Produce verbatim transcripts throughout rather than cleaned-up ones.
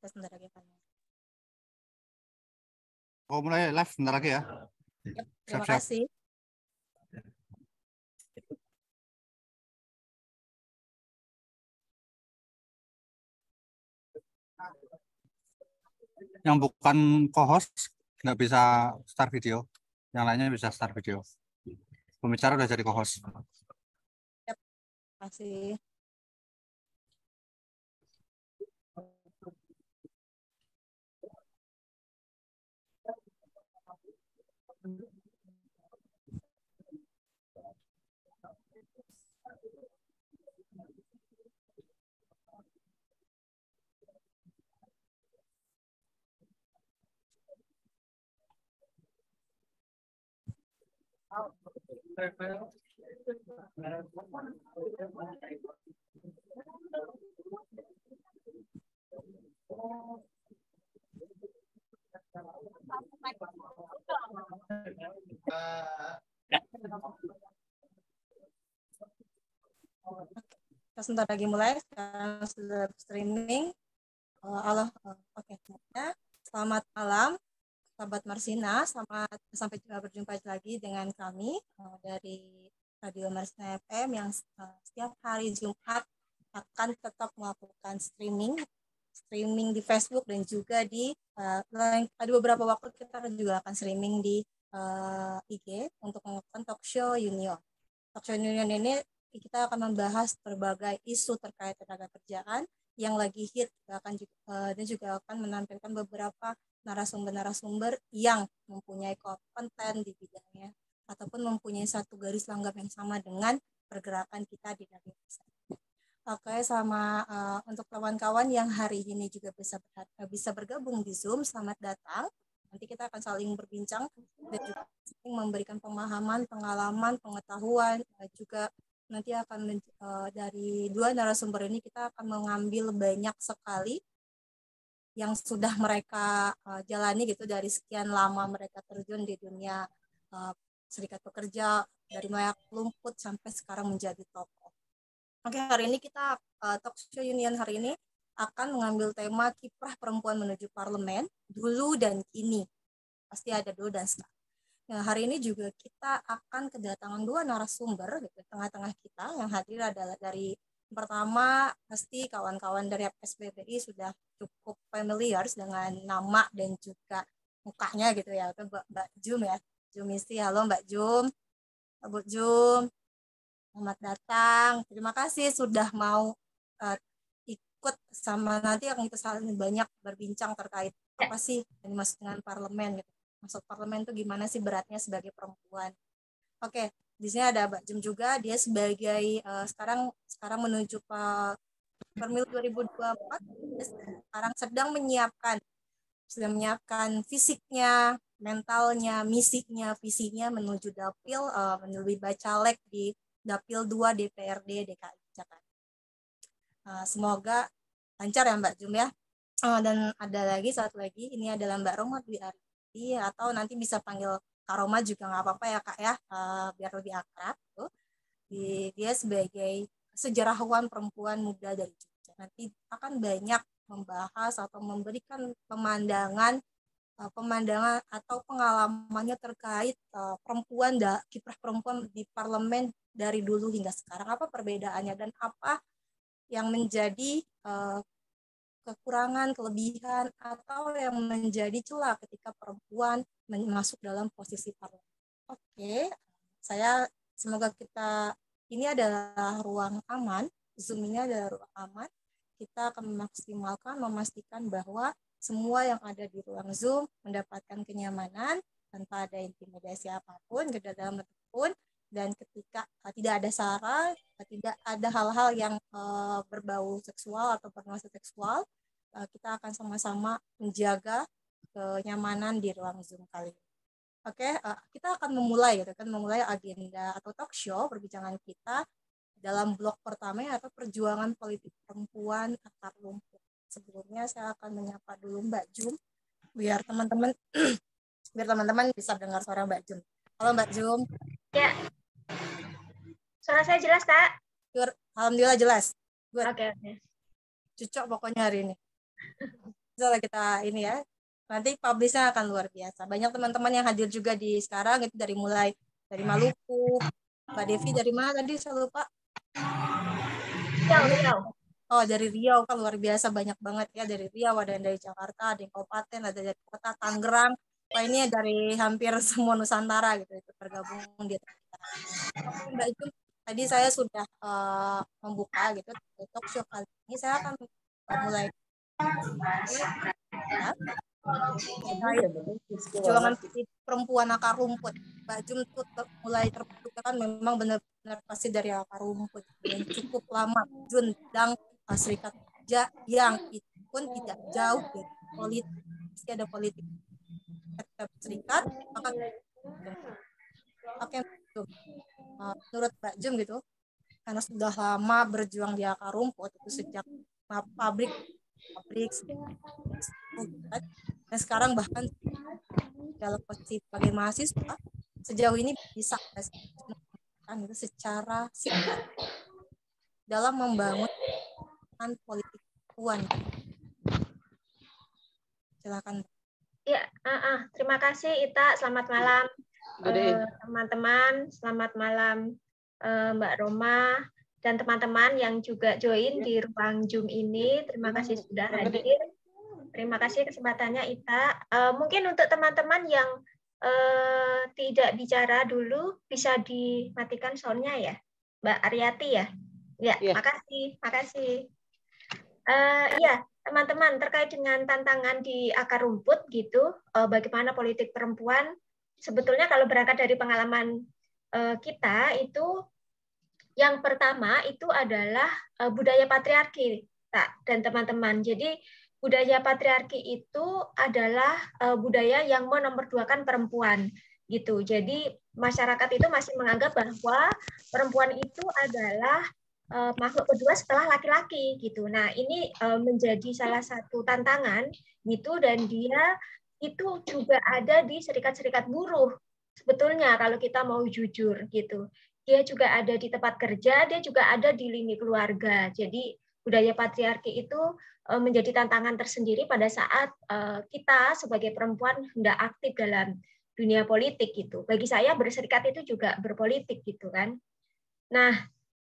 kita sebentar lagi akan. Oh, mulai live sebentar lagi ya. Yep, terima Siap-siap. kasih. Yang bukan co-host nggak bisa start video. Yang lainnya bisa start video. Pembicara udah jadi co-host. Yep, terima kasih. Kita sebentar lagi mulai. Sekarang sudah streaming. Uh, halo, uh, oke. Okay. Selamat malam, sahabat Marsina. Selamat sampai berjumpa lagi dengan kami uh, dari Radio Marsina F M yang uh, setiap hari Jumat akan tetap melakukan streaming, streaming di Facebook dan juga di uh, ada beberapa waktu kita juga akan streaming di uh, I G untuk melakukan talk show Union. Talk show Union ini kita akan membahas berbagai isu terkait tenaga kerjaan yang lagi hit akan juga, uh, dan juga akan menampilkan beberapa narasumber-narasumber yang mempunyai konten di bidangnya ataupun mempunyai satu garis langgam yang sama dengan pergerakan kita di dunia usaha. Oke, sama uh, untuk kawan-kawan yang hari ini juga bisa bisa bergabung di Zoom, selamat datang. Nanti kita akan saling berbincang dan juga saling memberikan pemahaman, pengalaman, pengetahuan, uh, juga nanti akan uh, dari dua narasumber ini kita akan mengambil banyak sekali yang sudah mereka uh, jalani gitu dari sekian lama mereka terjun di dunia uh, serikat pekerja dari mulai lumput sampai sekarang menjadi tokoh. Oke, hari ini kita uh, talk show Union hari ini akan mengambil tema kiprah perempuan menuju parlemen dulu dan kini. Pasti ada dulu dan sekarang. Nah, hari ini juga kita akan kedatangan dua narasumber di tengah-tengah kita. Yang hadir adalah dari pertama pasti kawan-kawan dari S B B I sudah cukup familiar dengan nama dan juga mukanya gitu ya. Itu Mbak Jum ya. Jumisi, halo Mbak Jum. Bu Jum, selamat datang. Terima kasih sudah mau uh, ikut sama nanti akan kita saling banyak berbincang terkait apa sih yang dimaksud dengan parlemen gitu. Masuk parlemen itu gimana sih beratnya sebagai perempuan. Oke, di sini ada Mbak Jum juga, dia sebagai uh, sekarang sekarang menuju ke pemilu dua ribu dua puluh empat, dia sekarang sedang menyiapkan sedang menyiapkan fisiknya, mentalnya, misinya, visinya menuju dapil uh, menuju bacalek di dapil dua D P R D D K I Jakarta. Uh, semoga lancar ya Mbak Jum ya. Uh, dan ada lagi satu lagi, ini adalah Mbak Roma Dwi Arti, atau nanti bisa panggil Kak Roma juga nggak apa-apa ya Kak ya, uh, biar lebih akrab tuh. Di, dia sebagai sejarawan perempuan muda dari Jogja. Nanti akan banyak membahas atau memberikan pemandangan uh, pemandangan atau pengalamannya terkait uh, perempuan da, kiprah perempuan di parlemen dari dulu hingga sekarang, apa perbedaannya dan apa yang menjadi uh, kekurangan, kelebihan, atau yang menjadi celah ketika perempuan masuk dalam posisi parlemen. Oke, saya semoga kita, ini adalah ruang aman, Zoom ini adalah ruang aman, kita akan memaksimalkan, memastikan bahwa semua yang ada di ruang Zoom mendapatkan kenyamanan, tanpa ada intimidasi apapun, ke dalam pun, dan ketika uh, tidak ada sara, uh, tidak ada hal-hal yang uh, berbau seksual atau bernuansa seksual, uh, kita akan sama-sama menjaga kenyamanan di ruang Zoom kali ini. Oke, uh, kita akan memulai gitu kan, memulai agenda atau talk show perbincangan kita dalam blok pertama atau perjuangan politik perempuan akar rumput. Sebelumnya saya akan menyapa dulu Mbak Jum biar teman-teman biar teman-teman bisa dengar suara Mbak Jum. Halo Mbak Jum. Ya. Suara saya jelas, Kak? Alhamdulillah jelas. Oke, oke. Cocok pokoknya hari ini. Setelah kita ini ya, nanti publishnya akan luar biasa. Banyak teman-teman yang hadir juga di sekarang itu dari mulai dari Maluku, Mbak Devi dari mana tadi saya lupa. Riau, Riau. Oh, dari Riau kan luar biasa, banyak banget ya, dari Riau, ada yang dari Jakarta, ada yang kabupaten, ada dari kota Tangerang. Wah, ini dari hampir semua Nusantara gitu itu tergabung di kita. Oke, Mbak Jum, tadi saya sudah uh, membuka gitu talk show kali ini. Saya akan uh, mulai ya, perjuangan perempuan akar rumput. Mbak Jum tuh ter, mulai terbentuk kan memang benar-benar pasti dari akar rumput dan cukup lama Jundang Serikat Pekerja yang itu pun tidak jauh dari politik. Meski ada politik serikat, maka oke, uh, menurut Mbak Jum gitu, karena sudah lama berjuang di akar rumput itu sejak pabrik pabrik dan sekarang bahkan dalam posisi sebagai mahasiswa sejauh ini bisa kan itu secara singkat dalam membangun politik perempuan. Silakan. Ya, uh, uh. terima kasih Ita. Selamat malam teman-teman. Uh, Selamat malam uh, Mbak Roma dan teman-teman yang juga join di ruang Zoom ini. Terima kasih sudah hadir. Terima kasih kesempatannya Ita. Uh, mungkin untuk teman-teman yang uh, tidak bicara dulu bisa dimatikan soundnya ya, Mbak Aryati ya. Ya, ya. Makasih, makasih. Uh, ya, teman-teman terkait dengan tantangan di akar rumput gitu, uh, bagaimana politik perempuan. Sebetulnya kalau berangkat dari pengalaman uh, kita itu, yang pertama itu adalah uh, budaya patriarki, Kak, dan teman-teman. Jadi budaya patriarki itu adalah uh, budaya yang menomorduakan perempuan gitu. Jadi masyarakat itu masih menganggap bahwa perempuan itu adalah uh, makhluk kedua setelah laki-laki gitu. Nah, ini uh, menjadi salah satu tantangan gitu, dan dia itu juga ada di serikat-serikat buruh. Sebetulnya kalau kita mau jujur gitu. Dia juga ada di tempat kerja, dia juga ada di lini keluarga. Jadi budaya patriarki itu menjadi tantangan tersendiri pada saat kita sebagai perempuan hendak aktif dalam dunia politik gitu. Bagi saya berserikat itu juga berpolitik gitu kan. Nah,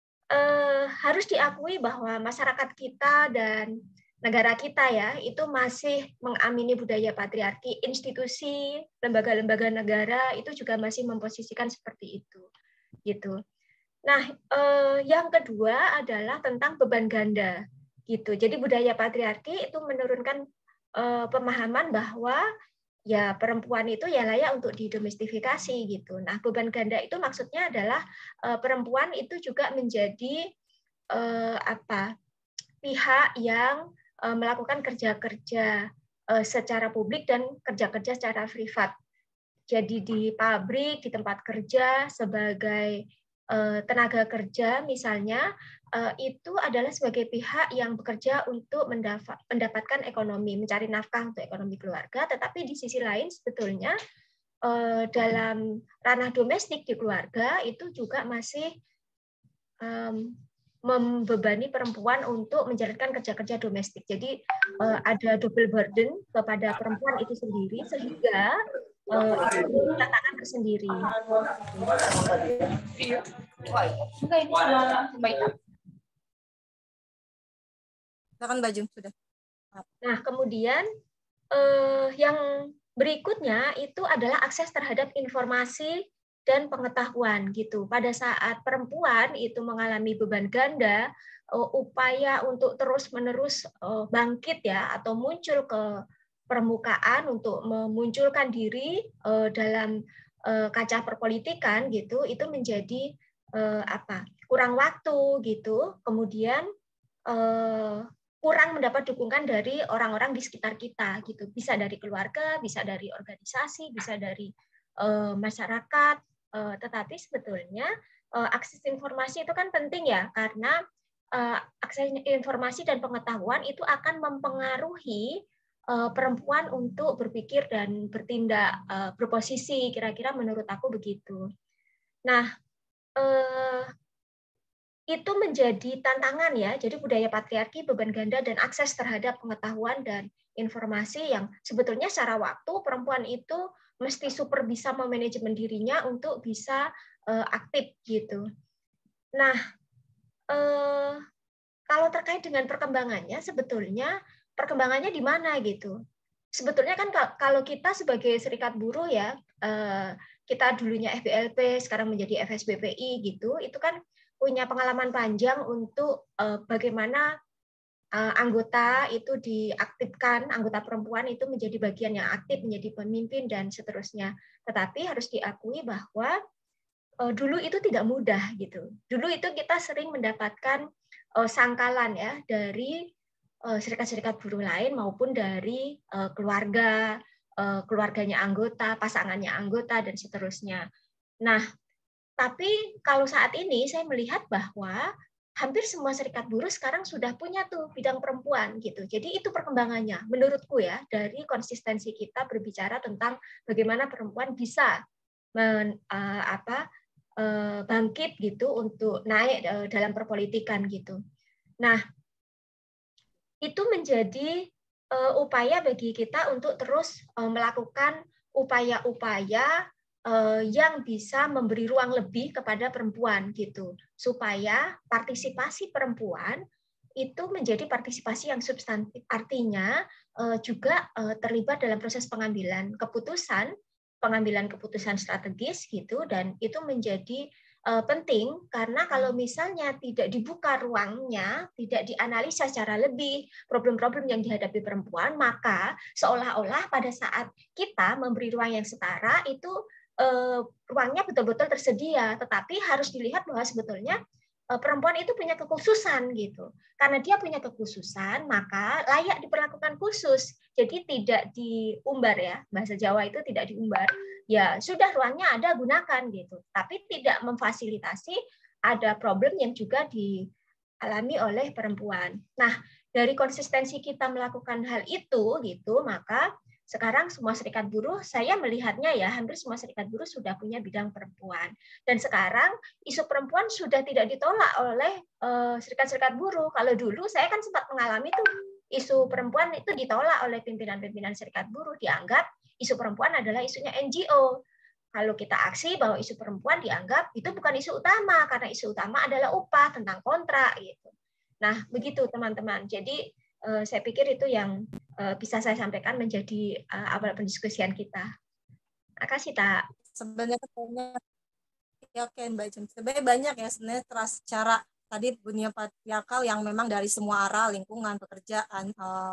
eh, harus diakui bahwa masyarakat kita dan negara kita ya itu masih mengamini budaya patriarki. Institusi, lembaga-lembaga negara itu juga masih memposisikan seperti itu gitu. Nah, eh, yang kedua adalah tentang beban ganda. Gitu. Jadi budaya patriarki itu menurunkan uh, pemahaman bahwa ya perempuan itu ya layak untuk didomestifikasi gitu. Nah, beban ganda itu maksudnya adalah uh, perempuan itu juga menjadi uh, apa? Pihak yang uh, melakukan kerja-kerja uh, secara publik dan kerja-kerja secara privat. Jadi di pabrik, di tempat kerja sebagai uh, tenaga kerja misalnya, itu adalah sebagai pihak yang bekerja untuk mendapatkan ekonomi, mencari nafkah untuk ekonomi keluarga, tetapi di sisi lain sebetulnya dalam ranah domestik di keluarga itu juga masih membebani perempuan untuk menjalankan kerja-kerja domestik. Jadi ada double burden kepada perempuan itu sendiri, sehingga itu tantangan tersendiri. Silakan Mbak Jum, sudah. Nah, kemudian eh, yang berikutnya itu adalah akses terhadap informasi dan pengetahuan gitu. Pada saat perempuan itu mengalami beban ganda, eh, upaya untuk terus-menerus eh, bangkit ya atau muncul ke permukaan untuk memunculkan diri eh, dalam eh, kaca perpolitikan gitu, itu menjadi eh, apa? Kurang waktu gitu. Kemudian eh, kurang mendapat dukungan dari orang-orang di sekitar kita gitu, bisa dari keluarga, bisa dari organisasi, bisa dari uh, masyarakat, uh, tetapi sebetulnya uh, akses informasi itu kan penting ya, karena uh, akses informasi dan pengetahuan itu akan mempengaruhi uh, perempuan untuk berpikir dan bertindak uh, berposisi, kira-kira menurut aku begitu. Nah, uh, itu menjadi tantangan ya. Jadi budaya patriarki, beban ganda, dan akses terhadap pengetahuan dan informasi yang sebetulnya secara waktu perempuan itu mesti super bisa memanajemen dirinya untuk bisa uh, aktif gitu. Nah, uh, kalau terkait dengan perkembangannya, sebetulnya perkembangannya di mana gitu. Sebetulnya kan kalau kita sebagai serikat buruh ya, uh, kita dulunya F B L P, sekarang menjadi F S B P I gitu, itu kan punya pengalaman panjang untuk uh, bagaimana uh, anggota itu diaktifkan, anggota perempuan itu menjadi bagian yang aktif, menjadi pemimpin dan seterusnya. Tetapi harus diakui bahwa uh, dulu itu tidak mudah gitu. Dulu itu kita sering mendapatkan uh, sangkalan ya dari uh, serikat-serikat buruh lain maupun dari uh, keluarga, uh, keluarganya anggota, pasangannya anggota dan seterusnya. Nah, tapi kalau saat ini saya melihat bahwa hampir semua serikat buruh sekarang sudah punya tuh bidang perempuan gitu. Jadi itu perkembangannya menurutku ya dari konsistensi kita berbicara tentang bagaimana perempuan bisa men, uh, apa uh, bangkit gitu untuk naik uh, dalam perpolitikan gitu. Nah, itu menjadi uh, upaya bagi kita untuk terus uh, melakukan upaya-upaya yang bisa memberi ruang lebih kepada perempuan gitu supaya partisipasi perempuan itu menjadi partisipasi yang substantif, artinya juga terlibat dalam proses pengambilan keputusan pengambilan keputusan strategis gitu, dan itu menjadi penting karena kalau misalnya tidak dibuka ruangnya, tidak dianalisa secara lebih problem-problem yang dihadapi perempuan, maka seolah-olah pada saat kita memberi ruang yang setara itu Uh, ruangnya betul-betul tersedia, tetapi harus dilihat bahwa sebetulnya uh, perempuan itu punya kekhususan gitu. Karena dia punya kekhususan, maka layak diperlakukan khusus. Jadi tidak diumbar ya, bahasa Jawa itu tidak diumbar. Ya sudah ruangnya ada, gunakan gitu. Tapi tidak memfasilitasi ada problem yang juga dialami oleh perempuan. Nah, dari konsistensi kita melakukan hal itu gitu, maka sekarang semua serikat buruh, saya melihatnya ya, hampir semua serikat buruh sudah punya bidang perempuan. Dan sekarang isu perempuan sudah tidak ditolak oleh serikat-serikat buruh. Kalau dulu saya kan sempat mengalami tuh isu perempuan itu ditolak oleh pimpinan-pimpinan serikat buruh, dianggap isu perempuan adalah isunya N G O. Kalau kita aksi bahwa isu perempuan dianggap itu bukan isu utama, karena isu utama adalah upah, tentang kontrak gitu. Nah, begitu teman-teman. Jadi saya pikir itu yang bisa saya sampaikan menjadi awal pendiskusian kita. Terima kasih, Tak. Sebenarnya banyak, ya oke Mbak Jem. Sebenarnya banyak ya sebenarnya terus cara tadi dunia patriarkal yang memang dari semua arah, lingkungan, pekerjaan,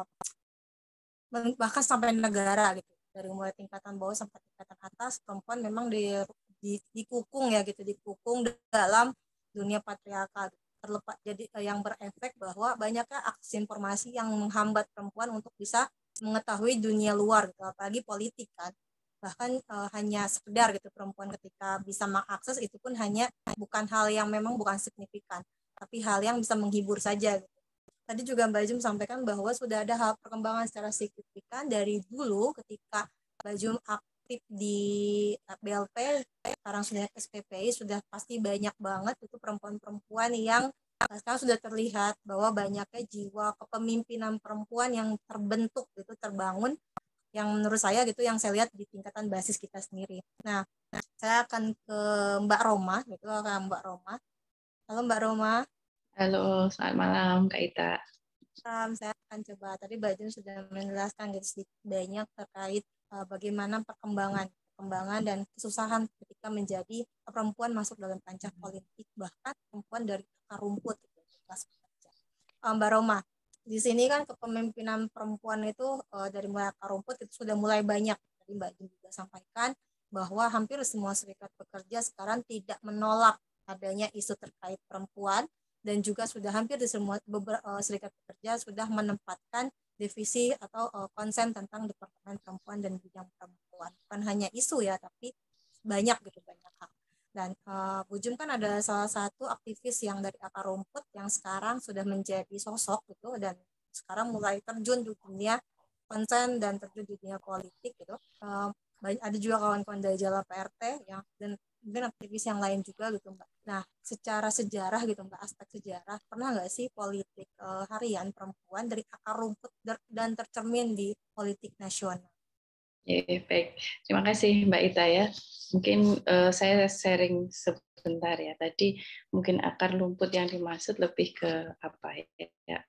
bahkan sampai negara gitu. Dari mulai tingkatan bawah sampai tingkatan atas, perempuan memang di, di, dikukung ya gitu, dikukung dalam dunia patriarkal. Terlepas jadi yang berefek bahwa banyaknya akses informasi yang menghambat perempuan untuk bisa mengetahui dunia luar gitu, apalagi politik kan. Bahkan e, hanya sekedar gitu perempuan ketika bisa mengakses itu pun hanya bukan hal yang memang bukan signifikan, tapi hal yang bisa menghibur saja gitu. Tadi juga Mbak Jum sampaikan bahwa sudah ada hal perkembangan secara signifikan dari dulu ketika Mbak Jum aktif di F B L P, sekarang sudah S P P I, sudah pasti banyak banget itu perempuan-perempuan yang sekarang sudah terlihat bahwa banyaknya jiwa kepemimpinan perempuan yang terbentuk gitu, terbangun, yang menurut saya gitu yang saya lihat di tingkatan basis kita sendiri. Nah, saya akan ke Mbak Roma gitu, ke Mbak Roma. Halo Mbak Roma. Halo, selamat malam Kak Ita. Um, saya akan coba, tadi Mbak Jun sudah menjelaskan gitu sedikit banyak terkait uh, bagaimana perkembangan perkembangan dan kesusahan ketika menjadi perempuan masuk dalam kancah politik, bahkan perempuan dari akar rumput gitu, um, Mbak Roma, di sini kan kepemimpinan perempuan itu uh, dari mulai akar rumput itu sudah mulai banyak. Tadi Mbak Jun juga sampaikan bahwa hampir semua serikat pekerja sekarang tidak menolak adanya isu terkait perempuan, dan juga sudah hampir di semua beberapa uh, serikat pekerja sudah menempatkan divisi atau uh, konsen tentang Departemen Perempuan dan Bidang Perempuan. Bukan hanya isu ya, tapi banyak gitu, banyak hal. Dan uh, Bu Jum kan ada salah satu aktivis yang dari akar rumput yang sekarang sudah menjadi sosok gitu, dan sekarang mulai terjun di dunia konsen dan terjun di dunia politik gitu. Uh, ada juga kawan-kawan dari Jala P R T yang dan mungkin aktivis yang lain juga gitu Mbak. Nah, secara sejarah gitu Mbak, aspek sejarah, pernah nggak sih politik uh, harian perempuan dari akar rumput dan tercermin di politik nasional? Ya, baik. Terima kasih Mbak Ita ya. Mungkin uh, saya sharing sebentar ya. Tadi mungkin akar rumput yang dimaksud lebih ke apa ya?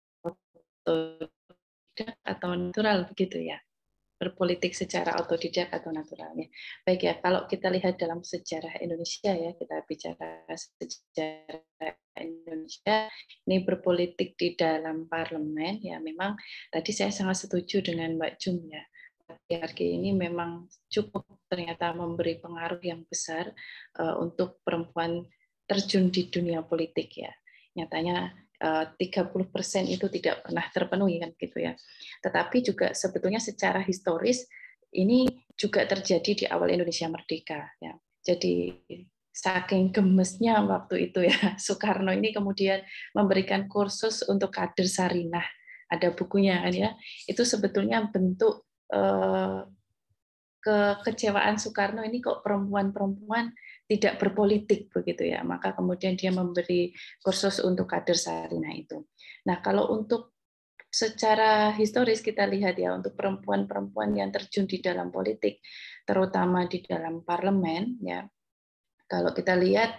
Otodidak atau natural begitu ya. Berpolitik secara otodidak atau naturalnya. Baik ya, kalau kita lihat dalam sejarah Indonesia ya, kita bicara sejarah Indonesia, ini berpolitik di dalam parlemen ya, memang tadi saya sangat setuju dengan Mbak Jum ya. Patriarki ini memang cukup ternyata memberi pengaruh yang besar uh, untuk perempuan terjun di dunia politik ya. Nyatanya tiga puluh persen itu tidak pernah terpenuhi kan gitu ya. Tetapi juga sebetulnya secara historis ini juga terjadi di awal Indonesia merdeka ya. Jadi saking gemesnya waktu itu ya, Soekarno ini kemudian memberikan kursus untuk kader Sarinah. Ada bukunya kan ya. Itu sebetulnya bentuk eh, kekecewaan Soekarno ini kok perempuan-perempuan tidak berpolitik begitu ya, maka kemudian dia memberi kursus untuk kader Sarinah itu. Nah, kalau untuk secara historis kita lihat ya, untuk perempuan-perempuan yang terjun di dalam politik, terutama di dalam parlemen ya, kalau kita lihat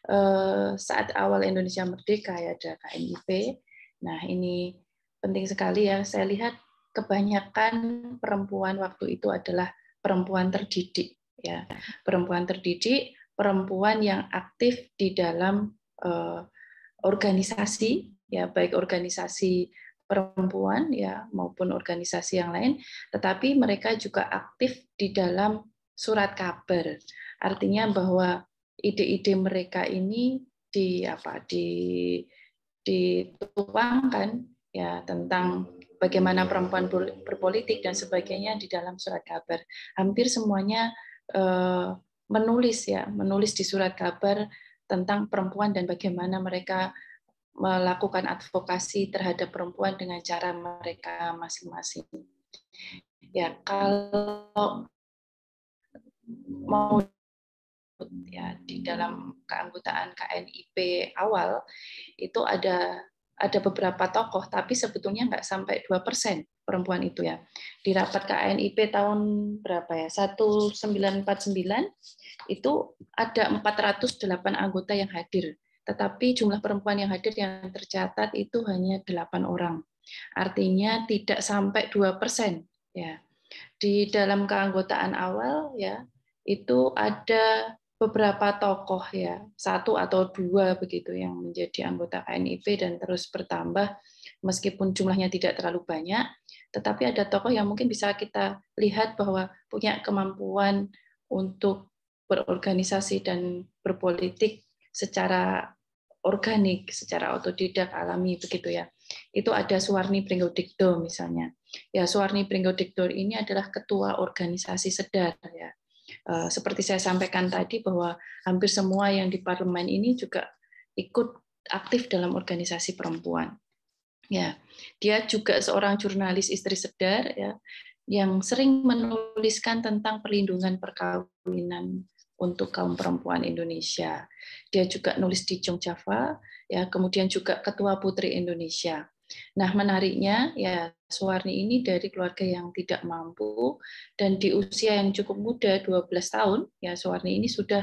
saat awal Indonesia merdeka ya ada K N I P. Nah, ini penting sekali ya, saya lihat kebanyakan perempuan waktu itu adalah perempuan terdidik ya, perempuan terdidik, perempuan yang aktif di dalam uh, organisasi ya, baik organisasi perempuan ya maupun organisasi yang lain, tetapi mereka juga aktif di dalam surat kabar. Artinya bahwa ide-ide mereka ini di apa di dituangkan ya tentang bagaimana perempuan berpolitik dan sebagainya di dalam surat kabar. Hampir semuanya uh, menulis ya, menulis di surat kabar tentang perempuan dan bagaimana mereka melakukan advokasi terhadap perempuan dengan cara mereka masing-masing. Ya, kalau mau ya di dalam keanggotaan K N I P awal itu ada ada beberapa tokoh, tapi sebetulnya nggak sampai dua persen perempuan itu ya. Di rapat K N I P tahun berapa ya? seribu sembilan ratus empat puluh sembilan itu ada empat ratus delapan anggota yang hadir. Tetapi jumlah perempuan yang hadir yang tercatat itu hanya delapan orang. Artinya tidak sampai dua persen ya. Di dalam keanggotaan awal ya, itu ada beberapa tokoh ya, satu atau dua begitu yang menjadi anggota K N I P dan terus bertambah meskipun jumlahnya tidak terlalu banyak, tetapi ada tokoh yang mungkin bisa kita lihat bahwa punya kemampuan untuk berorganisasi dan berpolitik secara organik, secara otodidak alami begitu ya. Itu ada Suwarni Pringgodikdo misalnya. Ya, Suwarni Pringgodikdo ini adalah ketua organisasi Sedar ya. Seperti saya sampaikan tadi bahwa hampir semua yang di parlemen ini juga ikut aktif dalam organisasi perempuan. Ya, dia juga seorang jurnalis istri Sedar ya, yang sering menuliskan tentang perlindungan perkawinan untuk kaum perempuan Indonesia. Dia juga nulis di Jong Java, ya, kemudian juga Ketua Putri Indonesia. Nah, menariknya ya Suwarni ini dari keluarga yang tidak mampu dan di usia yang cukup muda dua belas tahun ya Suwarni ini sudah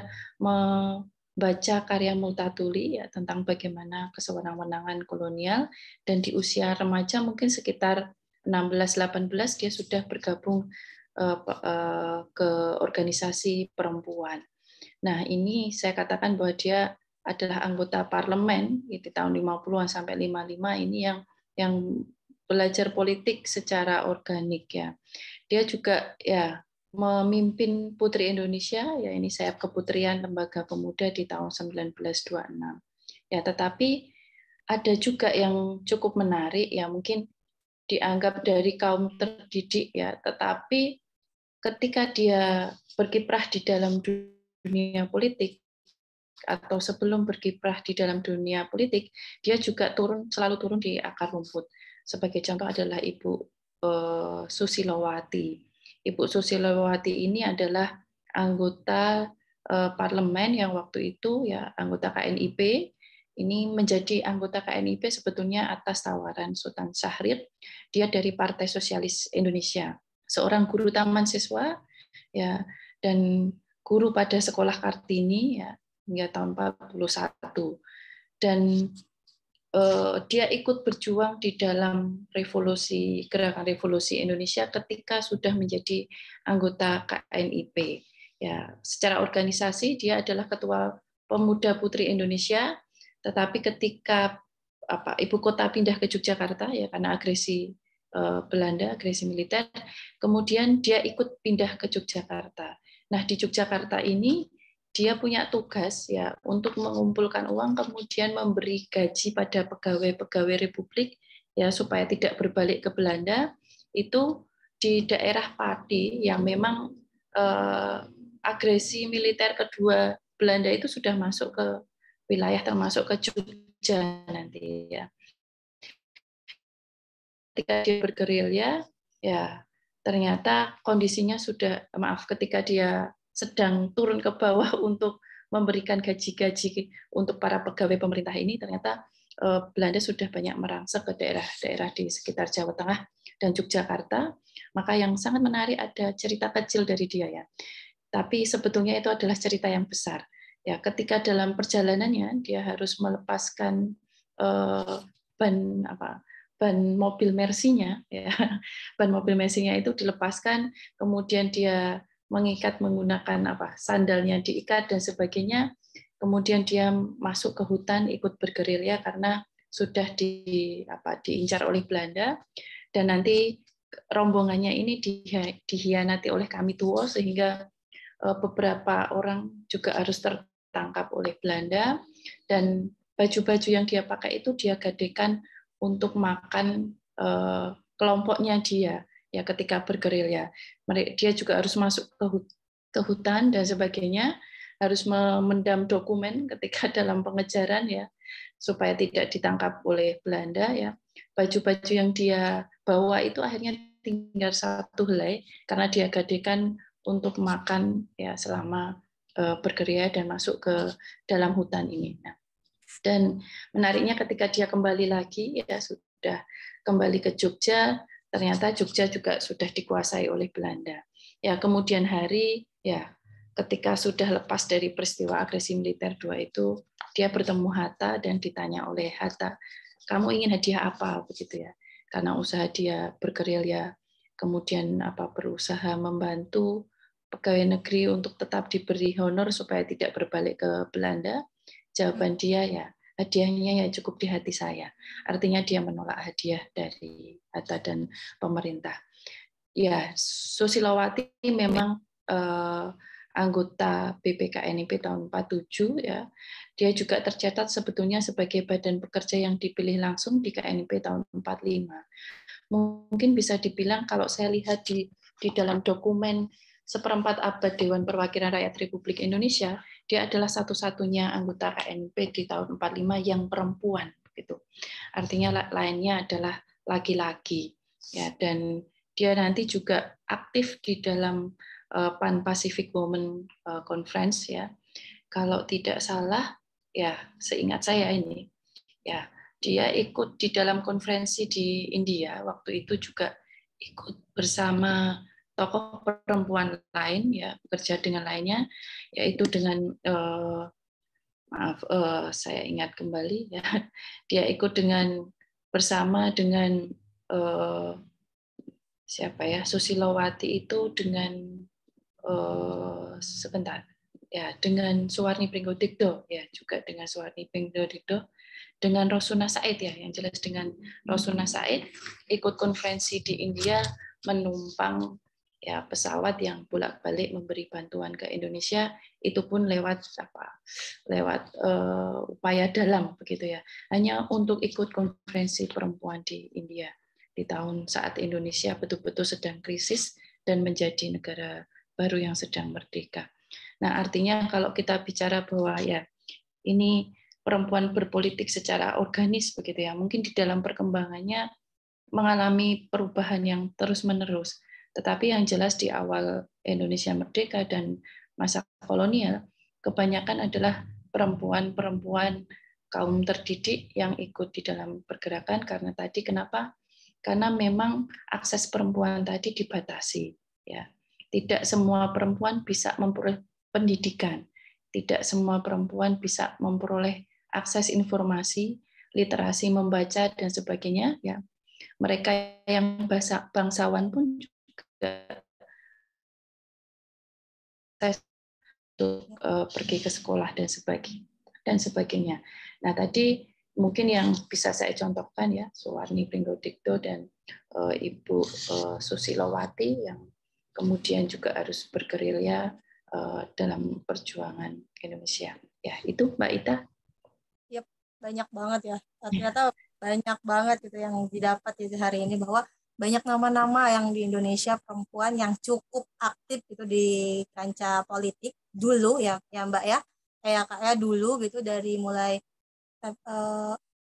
membaca karya Multatuli ya tentang bagaimana kesewenang-wenangan kolonial dan di usia remaja mungkin sekitar enam belas delapan belas dia sudah bergabung uh, uh, ke organisasi perempuan. Nah, ini saya katakan bahwa dia adalah anggota parlemen di tahun lima puluhan sampai lima puluh lima ini yang yang belajar politik secara organik ya. Dia juga ya memimpin Putri Indonesia ya ini sayap keputrian Lembaga Pemuda di tahun seribu sembilan ratus dua puluh enam. Ya, tetapi ada juga yang cukup menarik ya mungkin dianggap dari kaum terdidik ya, tetapi ketika dia berkiprah di dalam dunia politik atau sebelum berkiprah di dalam dunia politik, dia juga turun selalu turun di akar rumput. Sebagai contoh adalah Ibu uh, Susilowati. Ibu Susilowati ini adalah anggota eh, parlemen yang waktu itu ya anggota K N I P. Ini menjadi anggota K N I P sebetulnya atas tawaran Sultan Syahrir. Dia dari Partai Sosialis Indonesia, seorang guru taman siswa ya, dan guru pada sekolah Kartini ya hingga tahun empat puluh satu. Dan eh, dia ikut berjuang di dalam revolusi gerakan revolusi Indonesia ketika sudah menjadi anggota K N I P. Ya, secara organisasi dia adalah ketua Pemuda Putri Indonesia. Tetapi ketika apa, ibu kota pindah ke Yogyakarta ya karena agresi eh, Belanda, agresi militer, kemudian dia ikut pindah ke Yogyakarta. Nah di Yogyakarta ini dia punya tugas ya untuk mengumpulkan uang, kemudian memberi gaji pada pegawai-pegawai Republik ya supaya tidak berbalik ke Belanda. Itu di daerah Pati yang memang eh, agresi militer kedua Belanda itu sudah masuk ke wilayah termasuk ke Jogja nanti ya. Ketika dia bergerilya, ya ternyata kondisinya sudah maaf ketika dia sedang turun ke bawah untuk memberikan gaji-gaji untuk para pegawai pemerintah ini, ternyata Belanda sudah banyak merangsek ke daerah-daerah di sekitar Jawa Tengah dan Yogyakarta. Maka yang sangat menarik ada cerita kecil dari dia ya. Tapi sebetulnya itu adalah cerita yang besar. Ya, ketika dalam perjalanannya dia harus melepaskan uh, ban apa ban mobil Mercy-nya, ya, ban mobil Mercy-nya itu dilepaskan, kemudian dia mengikat menggunakan apa sandalnya diikat dan sebagainya, kemudian dia masuk ke hutan ikut bergerilya karena sudah di apa diincar oleh Belanda, dan nanti rombongannya ini dihianati oleh Kamituwo sehingga beberapa orang juga harus ter tangkap oleh Belanda, dan baju-baju yang dia pakai itu dia gadekan untuk makan eh, kelompoknya dia ya ketika bergerilya. Dia juga harus masuk ke, hut ke hutan dan sebagainya, harus memendam dokumen ketika dalam pengejaran ya supaya tidak ditangkap oleh Belanda ya. Baju-baju yang dia bawa itu akhirnya tinggal satu helai karena dia gadekan untuk makan ya selama bergerilya dan masuk ke dalam hutan ini. Nah, dan menariknya ketika dia kembali lagi ya sudah kembali ke Jogja, ternyata Jogja juga sudah dikuasai oleh Belanda. Ya kemudian hari ya ketika sudah lepas dari peristiwa agresi militer dua itu, dia bertemu Hatta dan ditanya oleh Hatta, kamu ingin hadiah apa begitu ya? Karena usaha dia bergerilya, kemudian apa berusaha membantu pegawai negeri untuk tetap diberi honor supaya tidak berbalik ke Belanda. Jawaban dia ya, hadiahnya ya cukup di hati saya. Artinya dia menolak hadiah dari Hatta dan pemerintah. Ya, Susilowati memang eh, anggota B P K N I P tahun empat puluh tujuh ya. Dia juga tercatat sebetulnya sebagai badan pekerja yang dipilih langsung di K N I P tahun empat puluh lima. Mungkin bisa dibilang kalau saya lihat di di dalam dokumen seperempat abad Dewan Perwakilan Rakyat Republik Indonesia, dia adalah satu-satunya anggota K N I P di tahun empat puluh lima yang perempuan, gitu. Artinya lainnya adalah laki-laki, ya. Dan dia nanti juga aktif di dalam uh, Pan Pacific Women uh, Conference, ya. Kalau tidak salah, ya seingat saya ini, ya dia ikut di dalam konferensi di India waktu itu juga ikut bersama tokoh perempuan lain ya bekerja dengan lainnya, yaitu dengan eh, maaf eh, saya ingat kembali ya dia ikut dengan bersama dengan eh, siapa ya Susilowati itu dengan eh, sebentar ya dengan Suwarni Pringgodikdo ya juga dengan Suwarni Pringgodikdo dengan Rosuna Said ya yang jelas dengan Rosuna Said ikut konferensi di India menumpang ya pesawat yang bolak-balik memberi bantuan ke Indonesia, itu pun lewat apa lewat uh, upaya dalam begitu ya, hanya untuk ikut konferensi perempuan di India di tahun saat Indonesia betul-betul sedang krisis dan menjadi negara baru yang sedang merdeka. Nah artinya kalau kita bicara bahwa ya ini perempuan berpolitik secara organis begitu ya, mungkin di dalam perkembangannya mengalami perubahan yang terus-menerus. Tetapi yang jelas di awal Indonesia merdeka dan masa kolonial, kebanyakan adalah perempuan-perempuan kaum terdidik yang ikut di dalam pergerakan. Karena tadi kenapa? Karena memang akses perempuan tadi dibatasi, ya. Tidak semua perempuan bisa memperoleh pendidikan, tidak semua perempuan bisa memperoleh akses informasi, literasi membaca dan sebagainya, ya. Mereka yang bangsawan pun juga untuk pergi ke sekolah dan sebagainya dan sebagainya. Nah, tadi mungkin yang bisa saya contohkan ya, Suwarni Pringgodikto dan uh, Ibu uh, Susilowati yang kemudian juga harus bergerilya uh, dalam perjuangan Indonesia. Ya, itu Mbak Ita. Yep, banyak banget ya. Ternyata banyak banget itu yang didapat di hari ini, bahwa banyak nama-nama yang di Indonesia perempuan yang cukup aktif gitu di kancah politik dulu ya, ya Mbak ya. Kayak kayak dulu gitu dari mulai uh,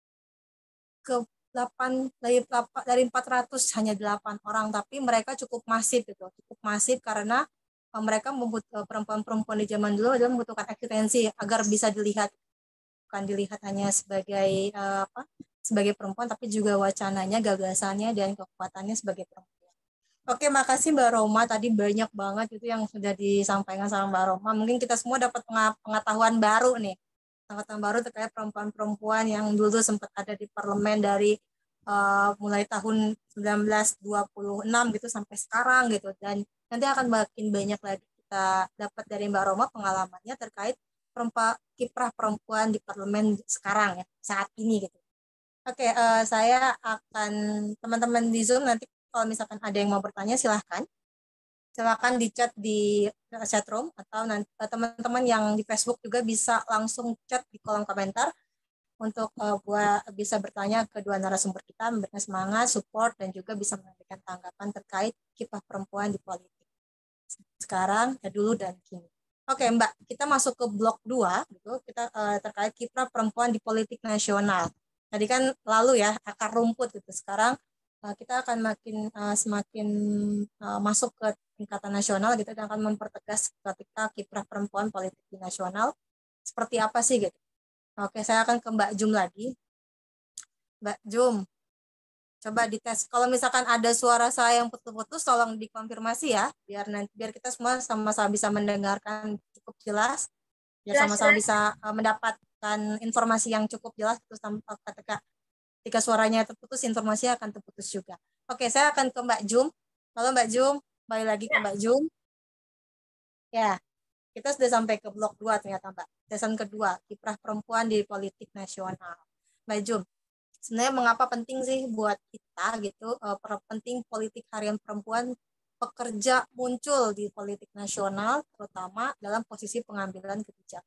ke delapan dari dari empat ratus hanya delapan orang, tapi mereka cukup masif gitu, cukup masif karena uh, mereka membutuhkan perempuan-perempuan di zaman dulu adalah membutuhkan eksistensi agar bisa dilihat, bukan dilihat hanya sebagai uh, apa sebagai perempuan, tapi juga wacananya, gagasannya dan kekuatannya sebagai perempuan. Oke, makasih Mbak Roma, tadi banyak banget itu yang sudah disampaikan sama Mbak Roma. Mungkin kita semua dapat pengetahuan baru nih. Pengetahuan baru terkait perempuan-perempuan yang dulu sempat ada di parlemen dari uh, mulai tahun seribu sembilan ratus dua puluh enam gitu sampai sekarang gitu. Dan nanti akan makin banyak lagi kita dapat dari Mbak Roma pengalamannya terkait perempuan, kiprah perempuan di parlemen sekarang ya, saat ini gitu. Oke, uh, saya akan teman-teman di Zoom nanti kalau misalkan ada yang mau bertanya silahkan. Silahkan di chat di chat room atau nanti teman-teman yang di Facebook juga bisa langsung chat di kolom komentar untuk uh, buat bisa bertanya ke dua narasumber kita, memberikan semangat, support dan juga bisa memberikan tanggapan terkait kiprah perempuan di politik sekarang, ya dulu dan kini. Oke Mbak, kita masuk ke blok dua gitu. Kita uh, terkait kiprah perempuan di politik nasional. Tadi kan lalu ya akar rumput gitu. Sekarang kita akan makin uh, semakin uh, masuk ke tingkatan nasional gitu, dan akan mempertegas ketika kiprah perempuan politik di nasional seperti apa sih gitu. Oke, saya akan ke Mbak Jum lagi. Mbak Jum, coba dites. Kalau misalkan ada suara saya yang putus-putus, tolong dikonfirmasi ya, biar nanti biar kita semua sama-sama bisa mendengarkan cukup jelas, biar sama-sama bisa uh, mendapatkan informasi yang cukup jelas terus sampai ketika Jika suaranya terputus, informasinya akan terputus juga. Oke, saya akan ke Mbak Jum. Halo Mbak Jum, balik lagi ke Mbak Jum. Ya, kita sudah sampai ke blok dua ternyata Mbak. Season kedua, kiprah perempuan di politik nasional. Mbak Jum, sebenarnya mengapa penting sih buat kita gitu, uh, penting politik harian perempuan pekerja muncul di politik nasional, terutama dalam posisi pengambilan kebijakan?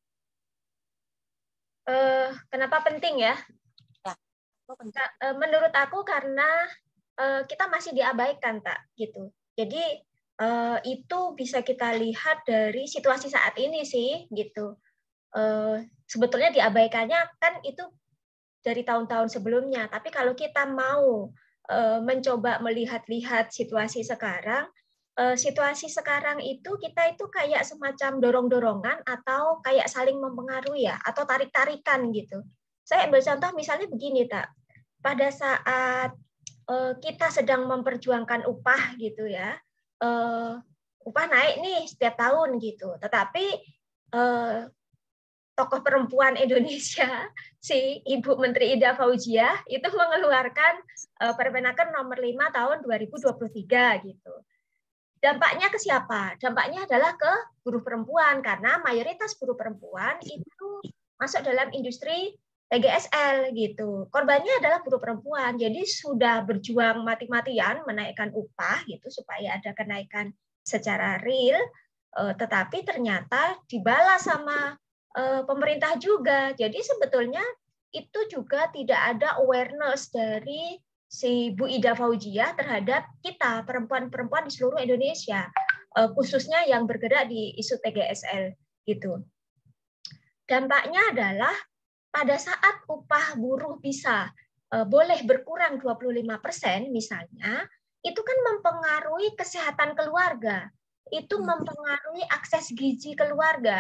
Uh, kenapa penting ya? Menurut aku karena uh, kita masih diabaikan, tak gitu. Jadi uh, itu bisa kita lihat dari situasi saat ini sih, gitu. Uh, sebetulnya diabaikannya kan itu dari tahun-tahun sebelumnya. Tapi kalau kita mau uh, mencoba melihat-lihat situasi sekarang, uh, situasi sekarang itu kita itu kayak semacam dorong-dorongan atau kayak saling mempengaruhi ya, atau tarik-tarikan gitu. Saya ambil contoh misalnya begini, tak. Pada saat uh, kita sedang memperjuangkan upah gitu ya, uh, upah naik nih setiap tahun gitu, tetapi uh, tokoh perempuan Indonesia, si Ibu Menteri Ida Fauziah itu mengeluarkan uh, Permenaker nomor lima tahun dua ribu dua puluh tiga gitu. Dampaknya ke siapa? Dampaknya adalah ke buruh perempuan karena mayoritas buruh perempuan itu masuk dalam industri T G S L gitu. Korbannya adalah buruh perempuan. Jadi sudah berjuang mati-matian menaikkan upah gitu supaya ada kenaikan secara real, tetapi ternyata dibalas sama pemerintah juga. Jadi sebetulnya itu juga tidak ada awareness dari si Bu Ida Fauziah terhadap kita perempuan-perempuan di seluruh Indonesia, khususnya yang bergerak di isu T G S L gitu. Dampaknya adalah pada saat upah buruh bisa uh, boleh berkurang dua puluh lima persen misalnya, itu kan mempengaruhi kesehatan keluarga, itu mempengaruhi akses gizi keluarga,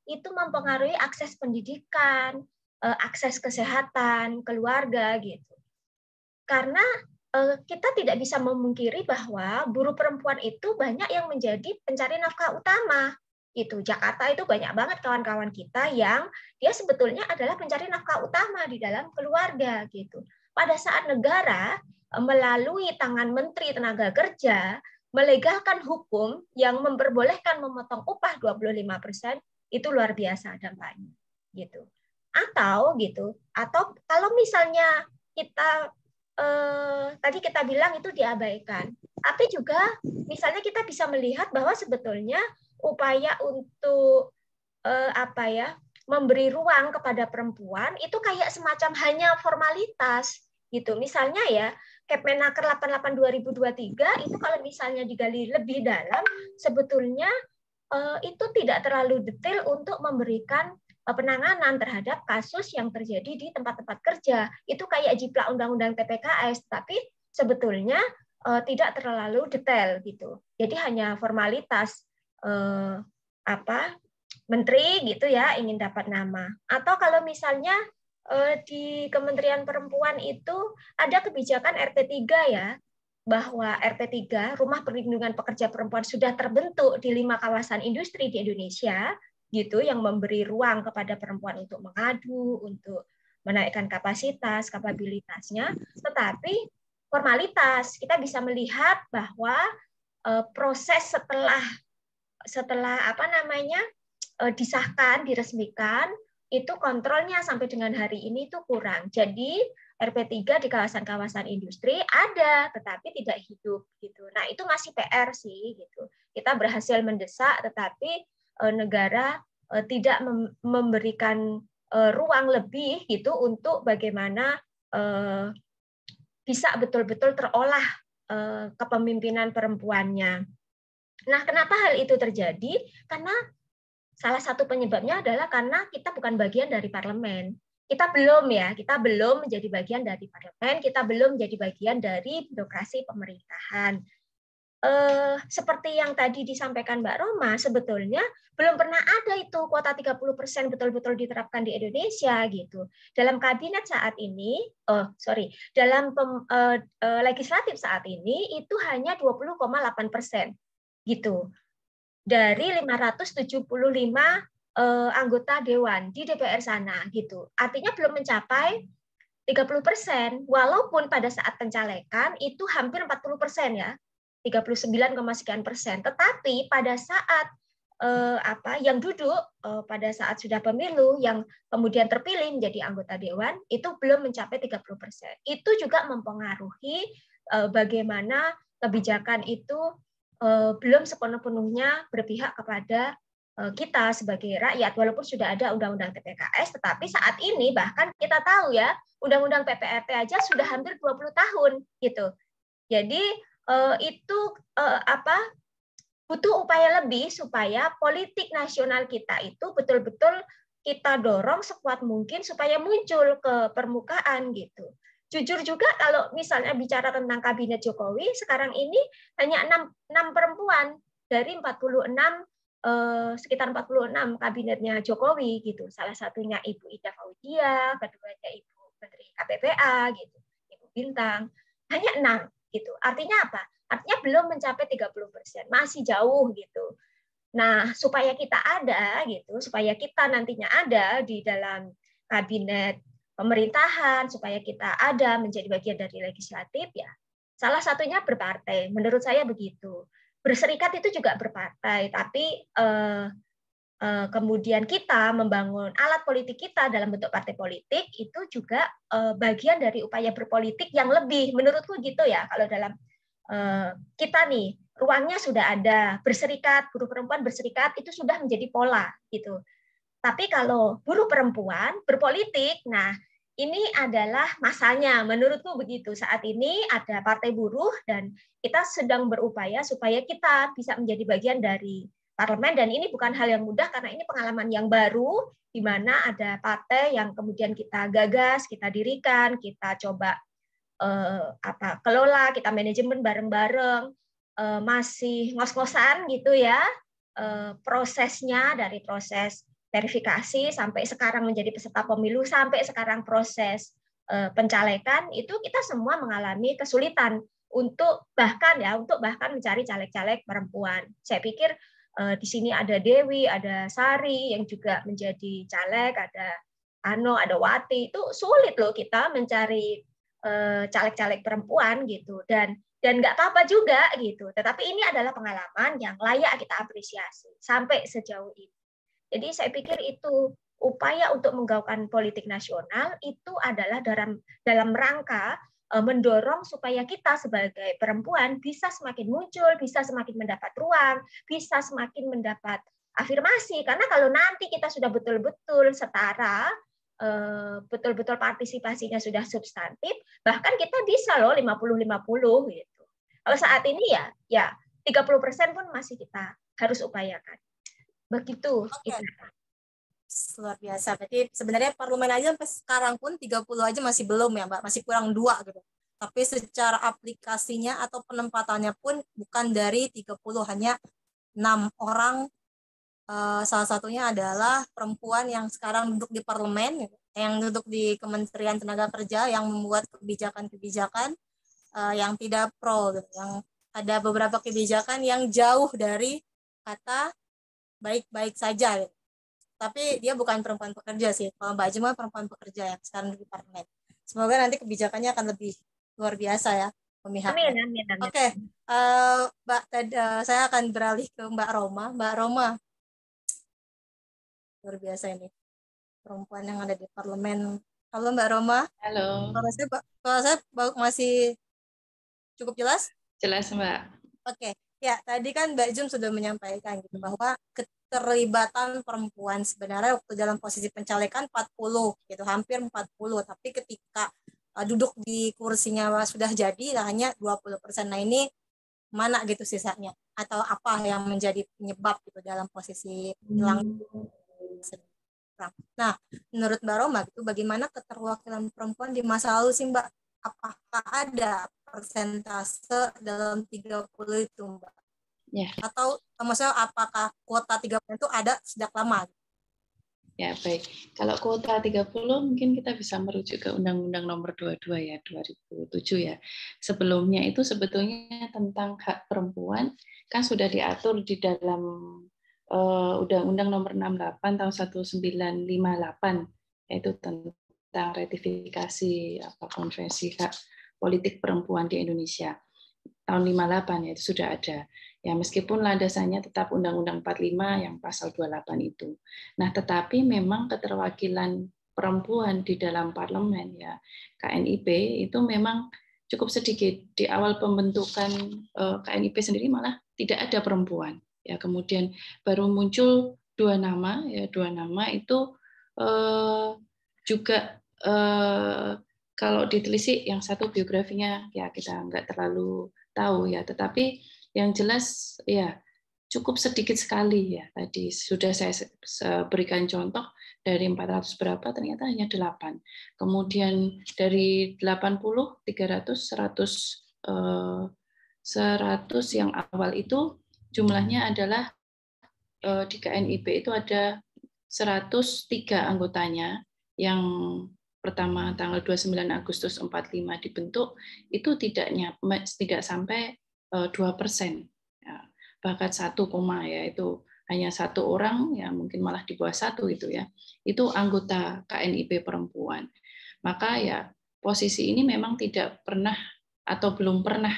itu mempengaruhi akses pendidikan, akses kesehatan, keluarga gitu. Karena kita tidak bisa memungkiri bahwa buruh perempuan itu banyak yang menjadi pencari nafkah utama. Itu Jakarta itu banyak banget kawan-kawan kita yang dia sebetulnya adalah pencari nafkah utama di dalam keluarga gitu. Pada saat negara melalui tangan Menteri Tenaga Kerja melegalkan hukum yang memperbolehkan memotong upah dua puluh lima persen, itu luar biasa dampaknya gitu. Atau gitu, atau kalau misalnya kita eh, tadi kita bilang itu diabaikan, tapi juga misalnya kita bisa melihat bahwa sebetulnya upaya untuk eh, apa ya memberi ruang kepada perempuan itu kayak semacam hanya formalitas gitu. Misalnya ya Kepmenaker delapan puluh delapan dua ribu dua puluh tiga itu kalau misalnya digali lebih dalam sebetulnya eh, itu tidak terlalu detail untuk memberikan eh, penanganan terhadap kasus yang terjadi di tempat-tempat kerja. Itu kayak jiplak undang-undang T P K S, tapi sebetulnya eh, tidak terlalu detail gitu. Jadi hanya formalitas eh, apa menteri gitu ya ingin dapat nama. Atau kalau misalnya di Kementerian Perempuan itu ada kebijakan R P tiga ya, bahwa R P tiga, Rumah Perlindungan Pekerja Perempuan, sudah terbentuk di lima kawasan industri di Indonesia, gitu, yang memberi ruang kepada perempuan untuk mengadu, untuk menaikkan kapasitas, kapabilitasnya. Tetapi formalitas, kita bisa melihat bahwa proses setelah setelah apa namanya disahkan, diresmikan, itu kontrolnya sampai dengan hari ini itu kurang. Jadi R P tiga di kawasan-kawasan industri ada, tetapi tidak hidup gitu. Nah itu masih P R sih gitu. Kita berhasil mendesak, tetapi negara tidak memberikan ruang lebih gitu untuk bagaimana bisa betul-betul terolah kepemimpinan perempuannya. Nah kenapa hal itu terjadi? Karena salah satu penyebabnya adalah karena kita bukan bagian dari parlemen. Kita belum ya, kita belum menjadi bagian dari parlemen, kita belum menjadi bagian dari birokrasi pemerintahan. Eh, seperti yang tadi disampaikan Mbak Roma, sebetulnya belum pernah ada itu kuota tiga puluh persen betul-betul diterapkan di Indonesia gitu. Dalam kabinet saat ini, oh sorry, dalam pem, eh, eh, legislatif saat ini itu hanya dua puluh koma delapan persen gitu. Dari lima ratus tujuh puluh lima eh, anggota dewan di D P R sana gitu. Artinya belum mencapai tiga puluh persen, walaupun pada saat pencalekan itu hampir empat puluh persen ya, tiga puluh sembilan, sekian persen. Tetapi pada saat eh, apa yang duduk eh, pada saat sudah pemilu yang kemudian terpilih menjadi anggota dewan itu belum mencapai tiga puluh persen. Itu juga mempengaruhi eh, bagaimana kebijakan itu belum sepenuh-penuhnya berpihak kepada kita sebagai rakyat, walaupun sudah ada undang-undang T P K S, tetapi saat ini bahkan kita tahu ya undang-undang P P R T aja sudah hampir dua puluh tahun gitu. Jadi itu apa butuh upaya lebih supaya politik nasional kita itu betul-betul kita dorong sekuat mungkin supaya muncul ke permukaan gitu. Jujur juga kalau misalnya bicara tentang kabinet Jokowi, sekarang ini hanya enam perempuan dari empat puluh enam, eh, sekitar empat puluh enam kabinetnya Jokowi gitu. Salah satunya Ibu Ida Fauzia, keduanya Ibu Menteri K P P A gitu, Ibu Bintang. Hanya enam gitu. Artinya apa? Artinya belum mencapai tiga puluh persen, masih jauh gitu. Nah, supaya kita ada gitu, supaya kita nantinya ada di dalam kabinet pemerintahan, supaya kita ada menjadi bagian dari legislatif ya. Salah satunya berpartai, menurut saya begitu. Berserikat itu juga berpartai, tapi eh, eh, kemudian kita membangun alat politik kita dalam bentuk partai politik itu juga eh, bagian dari upaya berpolitik yang lebih, menurutku gitu ya. Kalau dalam eh, kita nih ruangnya sudah ada, berserikat, buruh perempuan berserikat itu sudah menjadi pola gitu. Tapi kalau buruh perempuan berpolitik, nah ini adalah masanya, menurutku begitu. Saat ini ada partai buruh dan kita sedang berupaya supaya kita bisa menjadi bagian dari parlemen, dan ini bukan hal yang mudah karena ini pengalaman yang baru di mana ada partai yang kemudian kita gagas, kita dirikan, kita coba eh, apa kelola, kita manajemen bareng-bareng, eh, masih ngos-ngosan gitu ya, eh, prosesnya dari proses verifikasi sampai sekarang menjadi peserta pemilu, sampai sekarang proses pencalekan, itu kita semua mengalami kesulitan untuk bahkan ya untuk bahkan mencari caleg-caleg perempuan. Saya pikir di sini ada Dewi, ada Sari yang juga menjadi caleg, ada Ano, ada Wati. Itu sulit loh kita mencari caleg-caleg perempuan gitu, dan dan nggak apa-apa juga gitu. Tetapi ini adalah pengalaman yang layak kita apresiasi sampai sejauh ini. Jadi saya pikir itu upaya untuk menggaungkan politik nasional itu adalah dalam dalam rangka mendorong supaya kita sebagai perempuan bisa semakin muncul, bisa semakin mendapat ruang, bisa semakin mendapat afirmasi. Karena kalau nanti kita sudah betul-betul setara, betul-betul partisipasinya sudah substantif, bahkan kita bisa loh lima puluh lima puluh gitu. Kalau saat ini ya ya tiga puluh persen pun masih kita harus upayakan. Begitu. Okay. Luar biasa. Berarti sebenarnya parlemen aja sampai sekarang pun tiga puluh aja masih belum ya, Mbak. Masih kurang dua gitu. Tapi secara aplikasinya atau penempatannya pun bukan dari tiga puluh, hanya enam orang. Uh, salah satunya adalah perempuan yang sekarang duduk di parlemen, yang duduk di Kementerian Tenaga Kerja, yang membuat kebijakan-kebijakan uh, yang tidak pro, gitu. Yang ada beberapa kebijakan yang jauh dari kata baik-baik saja, gitu. Tapi dia bukan perempuan pekerja sih. Kalau Mbak Jema perempuan pekerja yang sekarang di parlemen. Semoga nanti kebijakannya akan lebih luar biasa ya memihaknya. Amin, amin, amin. Oke, okay. uh, Mbak, uh, saya akan beralih ke Mbak Roma. Mbak Roma, luar biasa ini perempuan yang ada di parlemen. Halo Mbak Roma. Halo. Kalau saya, kalau saya masih cukup jelas? Jelas Mbak. Oke, ya tadi kan Mbak Jum sudah menyampaikan gitu bahwa keterlibatan perempuan sebenarnya waktu dalam posisi pencalekan empat puluh gitu, hampir empat puluh, tapi ketika uh, duduk di kursinya sudah jadi hanya dua puluh persen. Nah ini mana gitu sisanya, atau apa yang menjadi penyebab gitu dalam posisi hilang? Nah, menurut Mbak Roma gitu, bagaimana keterwakilan perempuan di masa lalu sih Mbak? Apakah ada persentase dalam tiga puluh itu Mbak? Ya. Atau maksudnya apakah kuota tiga puluh itu ada sejak lama? Ya, baik. Kalau kuota tiga puluh mungkin kita bisa merujuk ke Undang-Undang Nomor dua puluh dua ya, dua ribu tujuh ya. Sebelumnya itu sebetulnya tentang hak perempuan kan sudah diatur di dalam Undang-Undang Nomor enam puluh delapan tahun seribu sembilan ratus lima puluh delapan, yaitu tentang ratifikasi apa konvensi hak politik perempuan di Indonesia tahun lima puluh delapan, ya itu sudah ada. Ya meskipun landasannya tetap Undang-Undang empat puluh lima yang pasal dua puluh delapan itu. Nah, tetapi memang keterwakilan perempuan di dalam parlemen ya K N I P itu memang cukup sedikit. Di awal pembentukan K N I P sendiri malah tidak ada perempuan. Ya, kemudian baru muncul dua nama, ya dua nama itu eh, juga eh, kalau ditelisik yang satu biografinya ya kita nggak terlalu tahu ya, tetapi yang jelas ya cukup sedikit sekali ya. Tadi sudah saya berikan contoh dari empat ratus berapa ternyata hanya delapan. Kemudian dari delapan puluh, tiga ratus, seratus, eh, seratus yang awal itu jumlahnya adalah di K N I P itu ada seratus tiga anggotanya, yang pertama tanggal dua puluh sembilan Agustus empat puluh lima dibentuk, itu tidak tidak sampai dua persen. Ya, bahkan satu koma ya itu hanya satu orang, ya mungkin malah di bawah satu itu ya. Itu anggota K N I P perempuan. Maka ya posisi ini memang tidak pernah atau belum pernah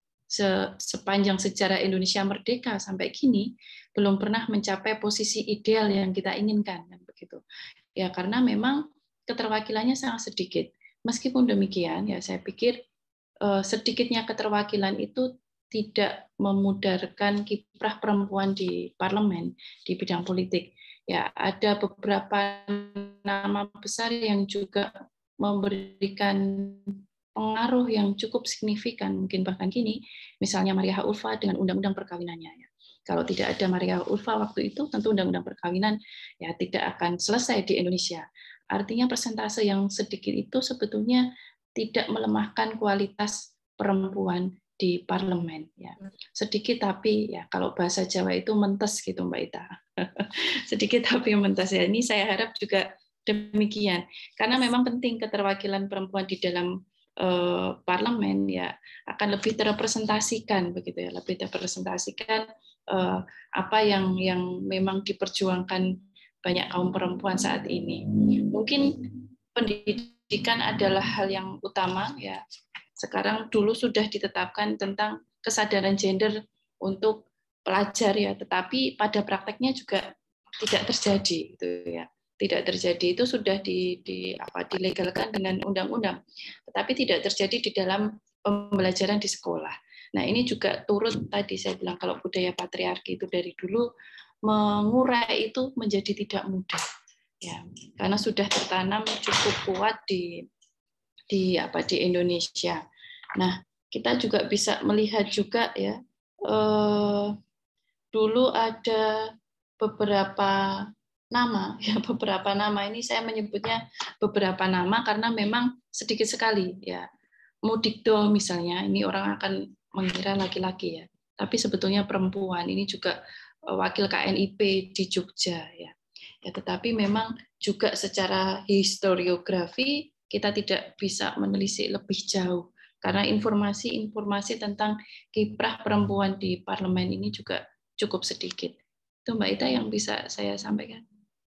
sepanjang sejarah Indonesia merdeka sampai kini belum pernah mencapai posisi ideal yang kita inginkan, kan begitu. Ya karena memang keterwakilannya sangat sedikit. Meskipun demikian, ya saya pikir sedikitnya keterwakilan itu tidak memudarkan kiprah perempuan di parlemen di bidang politik. Ya ada beberapa nama besar yang juga memberikan pengaruh yang cukup signifikan, mungkin bahkan kini, misalnya Maria Ulfa dengan undang-undang perkawinannya. Ya. Kalau tidak ada Maria Ulfa waktu itu, tentu undang-undang perkawinan ya tidak akan selesai di Indonesia. Artinya persentase yang sedikit itu sebetulnya tidak melemahkan kualitas perempuan di parlemen ya. Sedikit tapi ya kalau bahasa Jawa itu mentes gitu Mbak Ita. Sedikit tapi mentes ya. Ini saya harap juga demikian. Karena memang penting keterwakilan perempuan di dalam eh, parlemen ya akan lebih terrepresentasikan begitu ya, lebih terrepresentasikan eh, apa yang yang memang diperjuangkan banyak kaum perempuan saat ini. Mungkin pendidikan adalah hal yang utama ya. Sekarang dulu sudah ditetapkan tentang kesadaran gender untuk pelajar ya, tetapi pada prakteknya juga tidak terjadi gitu ya. Tidak terjadi itu sudah di, di apa dilegalkan dengan undang-undang, tetapi tidak terjadi di dalam pembelajaran di sekolah. Nah, ini juga turut tadi saya bilang kalau budaya patriarki itu dari dulu mengurai itu menjadi tidak mudah. Ya, karena sudah tertanam cukup kuat di di apa di Indonesia. Nah, kita juga bisa melihat juga ya eh, dulu ada beberapa nama ya beberapa nama ini saya menyebutnya beberapa nama karena memang sedikit sekali ya. Mudikdo misalnya ini orang akan mengira laki-laki ya, tapi sebetulnya perempuan. Ini juga wakil K N I P di Jogja ya. Ya, tetapi memang juga secara historiografi kita tidak bisa menelisik lebih jauh karena informasi-informasi tentang kiprah perempuan di parlemen ini juga cukup sedikit. Itu Mbak Ita yang bisa saya sampaikan.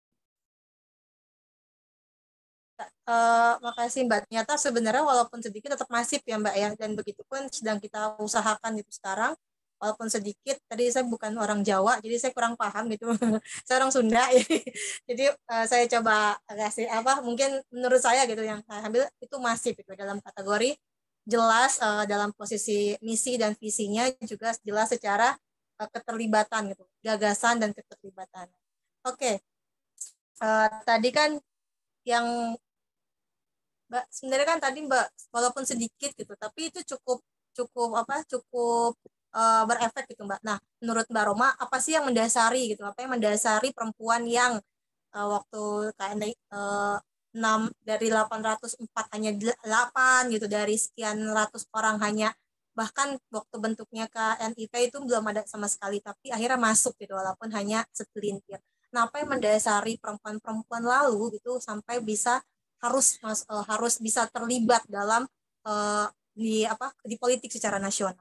Uh, makasih Mbak. Ternyata sebenarnya walaupun sedikit tetap masif ya Mbak ya, dan begitu pun sedang kita usahakan itu sekarang. Walaupun sedikit, tadi saya bukan orang Jawa, jadi saya kurang paham gitu. Saya orang Sunda, jadi uh, saya coba kasih apa, mungkin menurut saya gitu yang saya ambil itu masif gitu dalam kategori jelas uh, dalam posisi misi dan visinya juga jelas secara uh, keterlibatan gitu, gagasan dan keterlibatan. Oke, okay. uh, tadi kan yang Mbak sebenarnya kan tadi Mbak walaupun sedikit gitu, tapi itu cukup cukup apa cukup Uh, berefek gitu Mbak. Nah, menurut Mbak Roma, apa sih yang mendasari gitu? Apa yang mendasari perempuan yang uh, waktu K N I uh, enam dari delapan ratus empat hanya delapan gitu, dari sekian ratus orang hanya, bahkan waktu bentuknya K N I P itu belum ada sama sekali, tapi akhirnya masuk gitu walaupun hanya segelintir. Nah, apa yang mendasari perempuan-perempuan lalu gitu sampai bisa harus mas, uh, harus bisa terlibat dalam uh, di apa di politik secara nasional?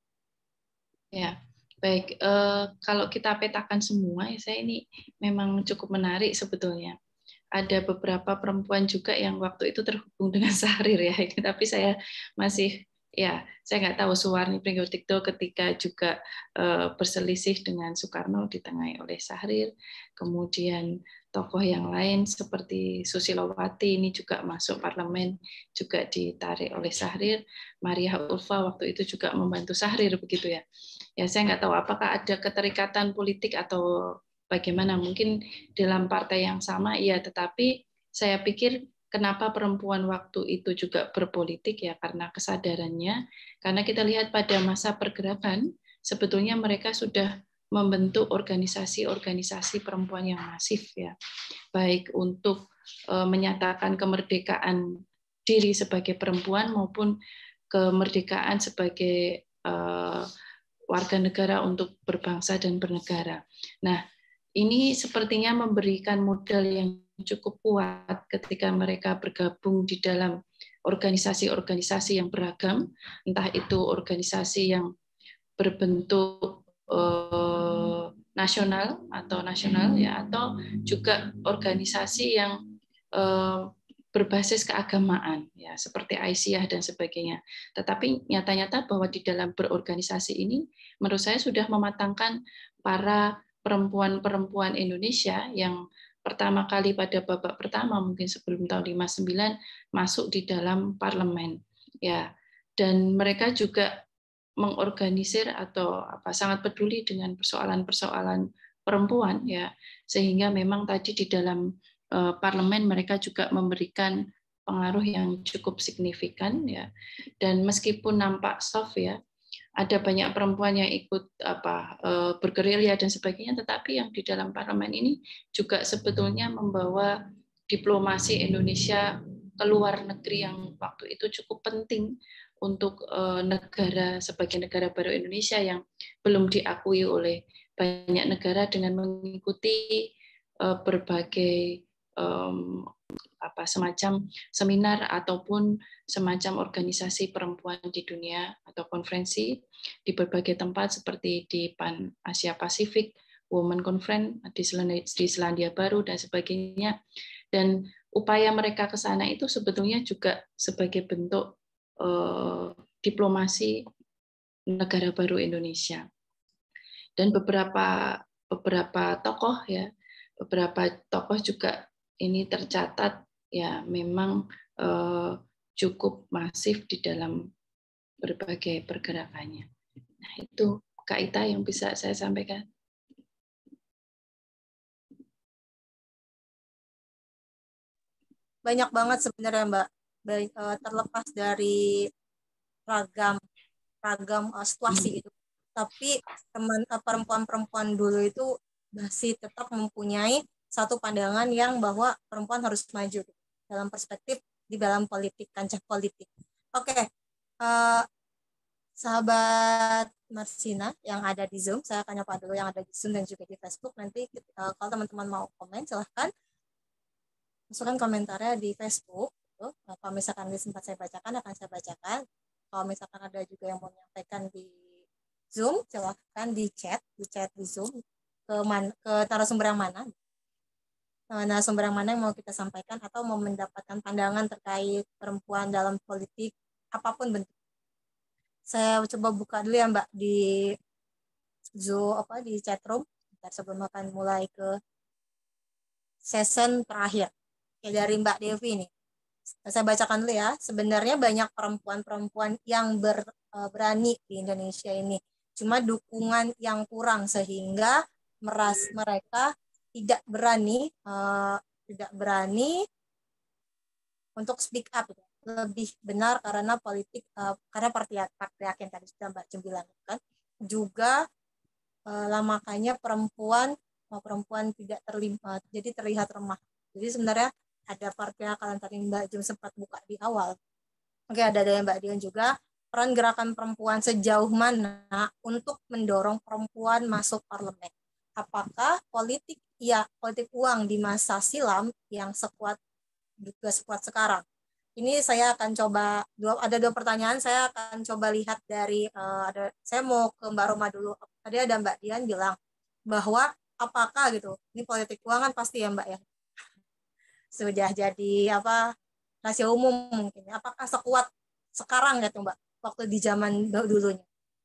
Ya, baik. Uh, kalau kita petakan semua, ya saya ini memang cukup menarik sebetulnya. Ada beberapa perempuan juga yang waktu itu terhubung dengan Syahrir ya, tapi saya masih ya saya nggak tahu Suwarni Pringgotikdo ketika juga uh, berselisih dengan Soekarno ditengahi oleh Syahrir, kemudian tokoh yang lain seperti Susilowati ini juga masuk parlemen juga ditarik oleh Syahrir, Maria Ulfa waktu itu juga membantu Syahrir begitu ya. Ya saya nggak tahu apakah ada keterikatan politik atau bagaimana, mungkin dalam partai yang sama iya, tetapi saya pikir kenapa perempuan waktu itu juga berpolitik ya karena kesadarannya, karena kita lihat pada masa pergerakan sebetulnya mereka sudah membentuk organisasi-organisasi perempuan yang masif ya, baik untuk menyatakan kemerdekaan diri sebagai perempuan maupun kemerdekaan sebagai warga negara untuk berbangsa dan bernegara. Nah, ini sepertinya memberikan modal yang cukup kuat ketika mereka bergabung di dalam organisasi-organisasi yang beragam, entah itu organisasi yang berbentuk eh, nasional atau nasional ya, atau juga organisasi yang eh, berbasis keagamaan ya seperti Aisyah dan sebagainya. Tetapi nyata-nyata bahwa di dalam berorganisasi ini menurut saya sudah mematangkan para perempuan-perempuan Indonesia yang pertama kali pada babak pertama mungkin sebelum tahun lima puluh sembilan masuk di dalam parlemen ya, dan mereka juga mengorganisir atau apa sangat peduli dengan persoalan-persoalan perempuan ya, sehingga memang tadi di dalam parlemen mereka juga memberikan pengaruh yang cukup signifikan ya, dan meskipun nampak soft ya, ada banyak perempuan yang ikut apa bergerilya dan sebagainya, tetapi yang di dalam parlemen ini juga sebetulnya membawa diplomasi Indonesia ke luar negeri yang waktu itu cukup penting untuk negara sebagai negara baru Indonesia yang belum diakui oleh banyak negara dengan mengikuti berbagai apa semacam seminar ataupun semacam organisasi perempuan di dunia atau konferensi di berbagai tempat seperti di Pan Asia Pasifik, Women Conference di Selandia, di Selandia Baru dan sebagainya. Dan upaya mereka ke sana itu sebetulnya juga sebagai bentuk eh, diplomasi negara baru Indonesia. Dan beberapa beberapa tokoh ya, beberapa tokoh juga ini tercatat ya memang eh, cukup masif di dalam berbagai pergerakannya. Nah, itu Kak Ita yang bisa saya sampaikan. Banyak banget sebenarnya Mbak, terlepas dari ragam ragam situasi gitu. Tapi teman perempuan-perempuan dulu itu masih tetap mempunyai satu pandangan yang bahwa perempuan harus maju gitu, dalam perspektif di dalam politik, kancah politik. Oke, uh, sahabat Marsina yang ada di Zoom, saya akan nyapa dulu yang ada di Zoom dan juga di Facebook. Nanti uh, kalau teman-teman mau komen, silahkan masukkan komentarnya di Facebook. Gitu. Nah, kalau misalkan sempat saya bacakan, akan saya bacakan. Kalau misalkan ada juga yang mau menyampaikan di Zoom, silahkan di chat, di chat di Zoom ke man, ke narasumber yang mana, narasumber yang mana yang mau kita sampaikan atau mau mendapatkan pandangan terkait perempuan dalam politik apapun bentuk. Saya coba buka dulu ya Mbak di Zoom apa di chat room sebelum akan mulai ke session terakhir. Oke, dari Mbak Devi ini. Saya bacakan dulu ya. Sebenarnya banyak perempuan-perempuan yang ber, berani di Indonesia ini. Cuma dukungan yang kurang sehingga meras mereka tidak berani uh, tidak berani untuk speak up. Lebih benar karena politik uh, karena patriarki yang tadi sudah Mbak Jem bilang kan. Juga uh, lah makanya perempuan uh, perempuan tidak terlibat jadi terlihat remah. Jadi sebenarnya ada patriarki yang tadi Mbak Jem sempat buka di awal. Oke, ada dari Mbak Dian juga. Peran gerakan perempuan sejauh mana untuk mendorong perempuan masuk parlemen? Apakah politik ya politik uang di masa silam yang sekuat juga sekuat sekarang? Ini saya akan coba dua ada dua pertanyaan, saya akan coba lihat dari uh, ada saya mau ke Mbak Roma dulu. Tadi ada Mbak Dian bilang bahwa apakah gitu ini politik uang kan pasti ya Mbak ya sudah jadi apa rahasia umum mungkin. Apakah sekuat sekarang gitu Mbak waktu di zaman dulunya?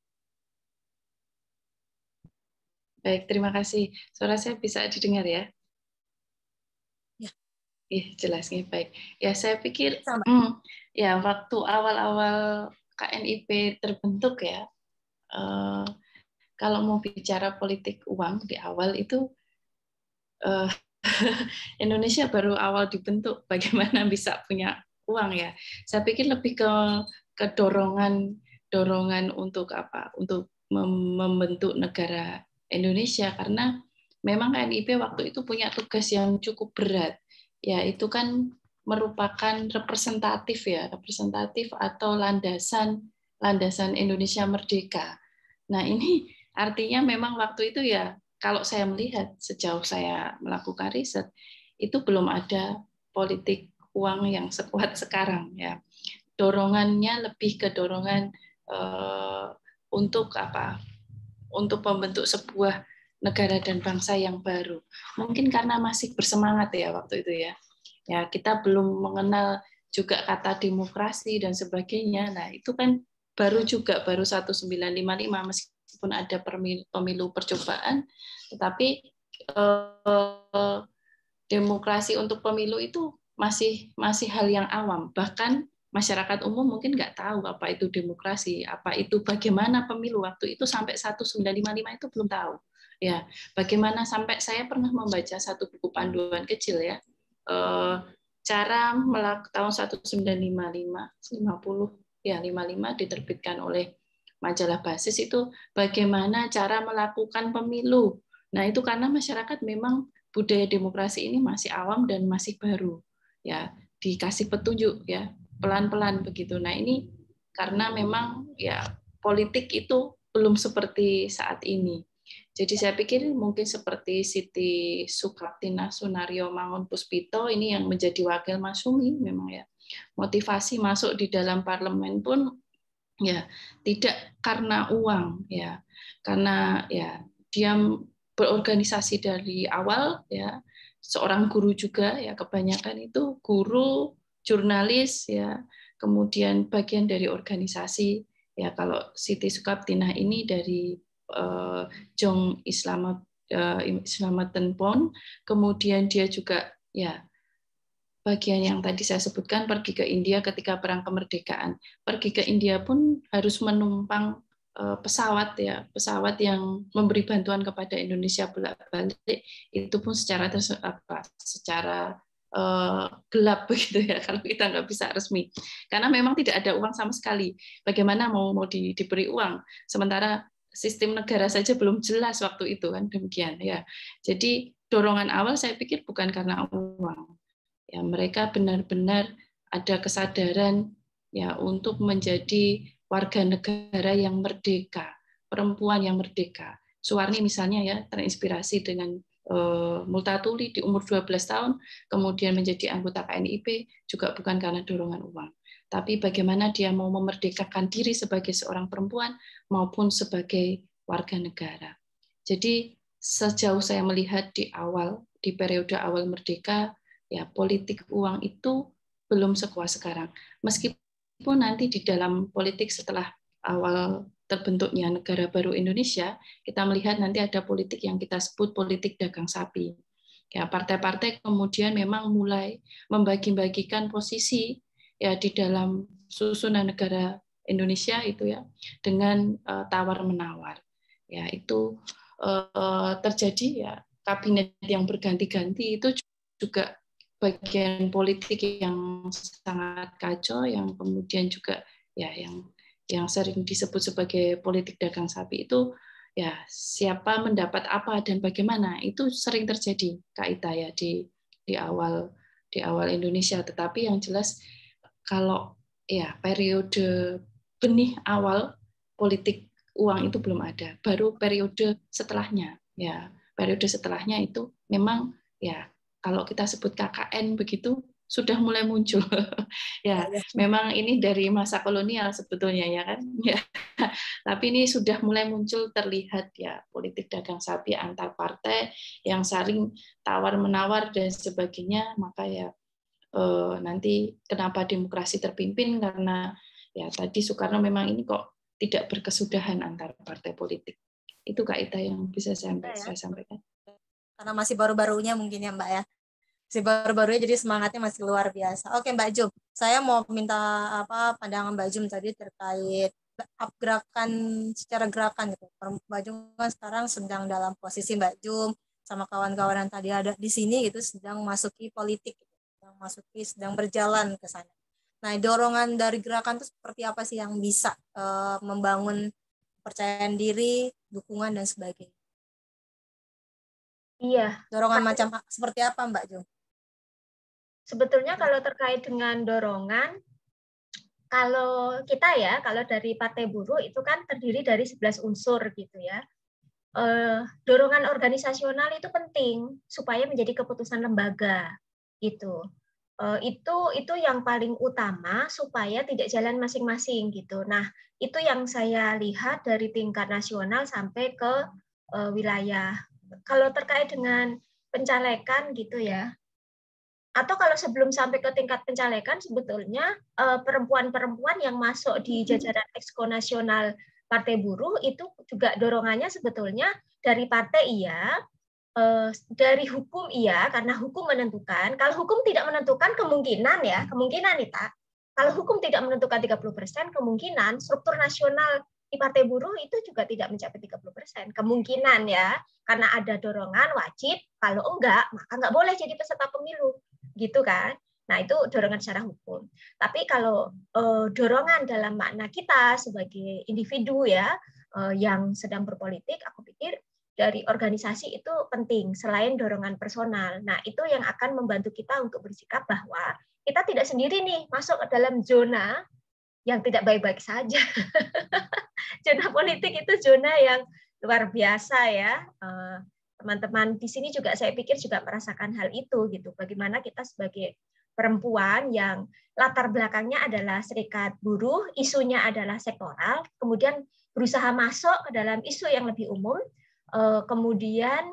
Baik, terima kasih. Suara saya bisa didengar ya? Ya. Ih, jelas nih, baik. Ya, saya pikir hmm, ya waktu awal-awal K N I P terbentuk ya, eh, kalau mau bicara politik uang di awal itu eh, Indonesia baru awal dibentuk, bagaimana bisa punya uang ya. Saya pikir lebih ke ke dorongan dorongan untuk apa? Untuk membentuk negara Indonesia karena memang K N I P waktu itu punya tugas yang cukup berat. Ya, itu kan merupakan representatif ya, representatif atau landasan landasan Indonesia merdeka. Nah, ini artinya memang waktu itu ya kalau saya melihat sejauh saya melakukan riset itu belum ada politik uang yang sekuat sekarang ya. Dorongannya lebih ke dorongan uh, untuk apa? Untuk membentuk sebuah negara dan bangsa yang baru. Mungkin karena masih bersemangat ya waktu itu ya. Ya, kita belum mengenal juga kata demokrasi dan sebagainya. Nah, itu kan baru juga baru seribu sembilan ratus lima puluh lima meskipun ada pemilu percobaan, tetapi eh, demokrasi untuk pemilu itu masih masih hal yang awam. Bahkan masyarakat umum mungkin nggak tahu apa itu demokrasi, apa itu bagaimana pemilu waktu itu sampai seribu sembilan ratus lima puluh lima itu belum tahu. Ya, bagaimana sampai saya pernah membaca satu buku panduan kecil ya, eh, cara melakukan tahun seribu sembilan ratus lima puluh lima, lima puluh ya lima puluh lima diterbitkan oleh majalah Basis itu bagaimana cara melakukan pemilu. Nah, itu karena masyarakat memang budaya demokrasi ini masih awam dan masih baru. Ya, dikasih petunjuk ya, pelan-pelan begitu. Nah, ini karena memang ya politik itu belum seperti saat ini. Jadi saya pikir mungkin seperti Siti Sukaptina Sunario Mangun Puspito ini yang menjadi wakil Masyumi memang ya. Motivasi masuk di dalam parlemen pun ya tidak karena uang ya. Karena ya dia berorganisasi dari awal ya. Seorang guru juga ya, kebanyakan itu guru, jurnalis ya, kemudian bagian dari organisasi ya. Kalau Siti Sukaptina ini dari Uh, Jong Islamat uh, Islamatan Pon, kemudian dia juga ya bagian yang tadi saya sebutkan pergi ke India ketika perang kemerdekaan. Pergi ke India pun harus menumpang uh, pesawat ya, pesawat yang memberi bantuan kepada Indonesia bolak-balik, itu pun secara terse- apa, secara uh, gelap begitu ya, kalau kita nggak bisa resmi. Karena memang tidak ada uang sama sekali. Bagaimana mau mau di, diberi uang sementara sistem negara saja belum jelas waktu itu kan, demikian ya. Jadi dorongan awal saya pikir bukan karena uang. Ya, mereka benar-benar ada kesadaran ya untuk menjadi warga negara yang merdeka, perempuan yang merdeka. Suwarni misalnya ya terinspirasi dengan uh, Multatuli di umur dua belas tahun kemudian menjadi anggota K N I P juga bukan karena dorongan uang. Tapi bagaimana dia mau memerdekakan diri sebagai seorang perempuan maupun sebagai warga negara. Jadi sejauh saya melihat di awal, di periode awal merdeka, ya politik uang itu belum sekuat sekarang. Meskipun nanti di dalam politik setelah awal terbentuknya negara baru Indonesia, kita melihat nanti ada politik yang kita sebut politik dagang sapi. Ya, partai-partai kemudian memang mulai membagi-bagikan posisi ya di dalam susunan negara Indonesia itu ya dengan uh, tawar menawar ya itu uh, terjadi ya kabinet yang berganti-ganti itu juga bagian politik yang sangat kacau yang kemudian juga ya yang yang sering disebut sebagai politik dagang sapi itu ya siapa mendapat apa dan bagaimana itu sering terjadi Kak Ita ya di di awal di awal Indonesia. Tetapi yang jelas kalau ya periode benih awal politik uang itu belum ada, baru periode setelahnya ya periode setelahnya itu memang ya kalau kita sebut K K N begitu sudah mulai muncul ya memang ini dari masa kolonial sebetulnya ya kan ya tapi ini sudah mulai muncul terlihat ya politik dagang sapi antar partai yang saling tawar menawar dan sebagainya. Maka ya Uh, nanti kenapa demokrasi terpimpin karena ya tadi Soekarno memang ini kok tidak berkesudahan antar partai politik. Itu Kak Ita yang bisa saya, ya, saya sampaikan. Karena masih baru-barunya mungkin ya Mbak ya. Masih baru-barunya jadi semangatnya masih luar biasa. Oke Mbak Jum, saya mau minta apa pandangan Mbak Jum tadi terkait gerakan secara gerakan gitu. Mbak Jum kan sekarang sedang dalam posisi Mbak Jum sama kawan-kawan yang tadi ada di sini gitu sedang masuki politik. Yang masuki sedang berjalan ke sana. Nah, dorongan dari gerakan itu seperti apa sih yang bisa uh, membangun kepercayaan diri, dukungan dan sebagainya? Iya. Dorongan macam seperti apa, Mbak Jo? Sebetulnya kalau terkait dengan dorongan, kalau kita ya, kalau dari Partai Buruh itu kan terdiri dari sebelas unsur gitu ya. Uh, dorongan organisasional itu penting supaya menjadi keputusan lembaga. Gitu. Uh, itu itu yang paling utama supaya tidak jalan masing-masing gitu. Nah, itu yang saya lihat dari tingkat nasional sampai ke uh, wilayah. Kalau terkait dengan pencalekan gitu ya, atau kalau sebelum sampai ke tingkat pencalekan sebetulnya uh, perempuan-perempuan yang masuk di jajaran exco nasional Partai Buruh itu juga dorongannya sebetulnya dari partai iya, Uh, dari hukum iya, karena hukum menentukan. Kalau hukum tidak menentukan kemungkinan ya, kemungkinan nih tak. Kalau hukum tidak menentukan tiga puluh persen, kemungkinan struktur nasional di Partai Buruh itu juga tidak mencapai tiga puluh persen. Kemungkinan ya, karena ada dorongan wajib, kalau enggak, maka enggak boleh jadi peserta pemilu. Gitu kan. Nah, itu dorongan secara hukum. Tapi kalau uh, dorongan dalam makna kita sebagai individu ya, uh, yang sedang berpolitik, aku pikir dari organisasi itu penting selain dorongan personal. Nah, itu yang akan membantu kita untuk bersikap bahwa kita tidak sendiri nih masuk ke dalam zona yang tidak baik-baik saja. Zona politik itu zona yang luar biasa ya. Teman-teman di sini juga saya pikir juga merasakan hal itu gitu. Bagaimana kita sebagai perempuan yang latar belakangnya adalah serikat buruh, isunya adalah sektoral, kemudian berusaha masuk ke dalam isu yang lebih umum, kemudian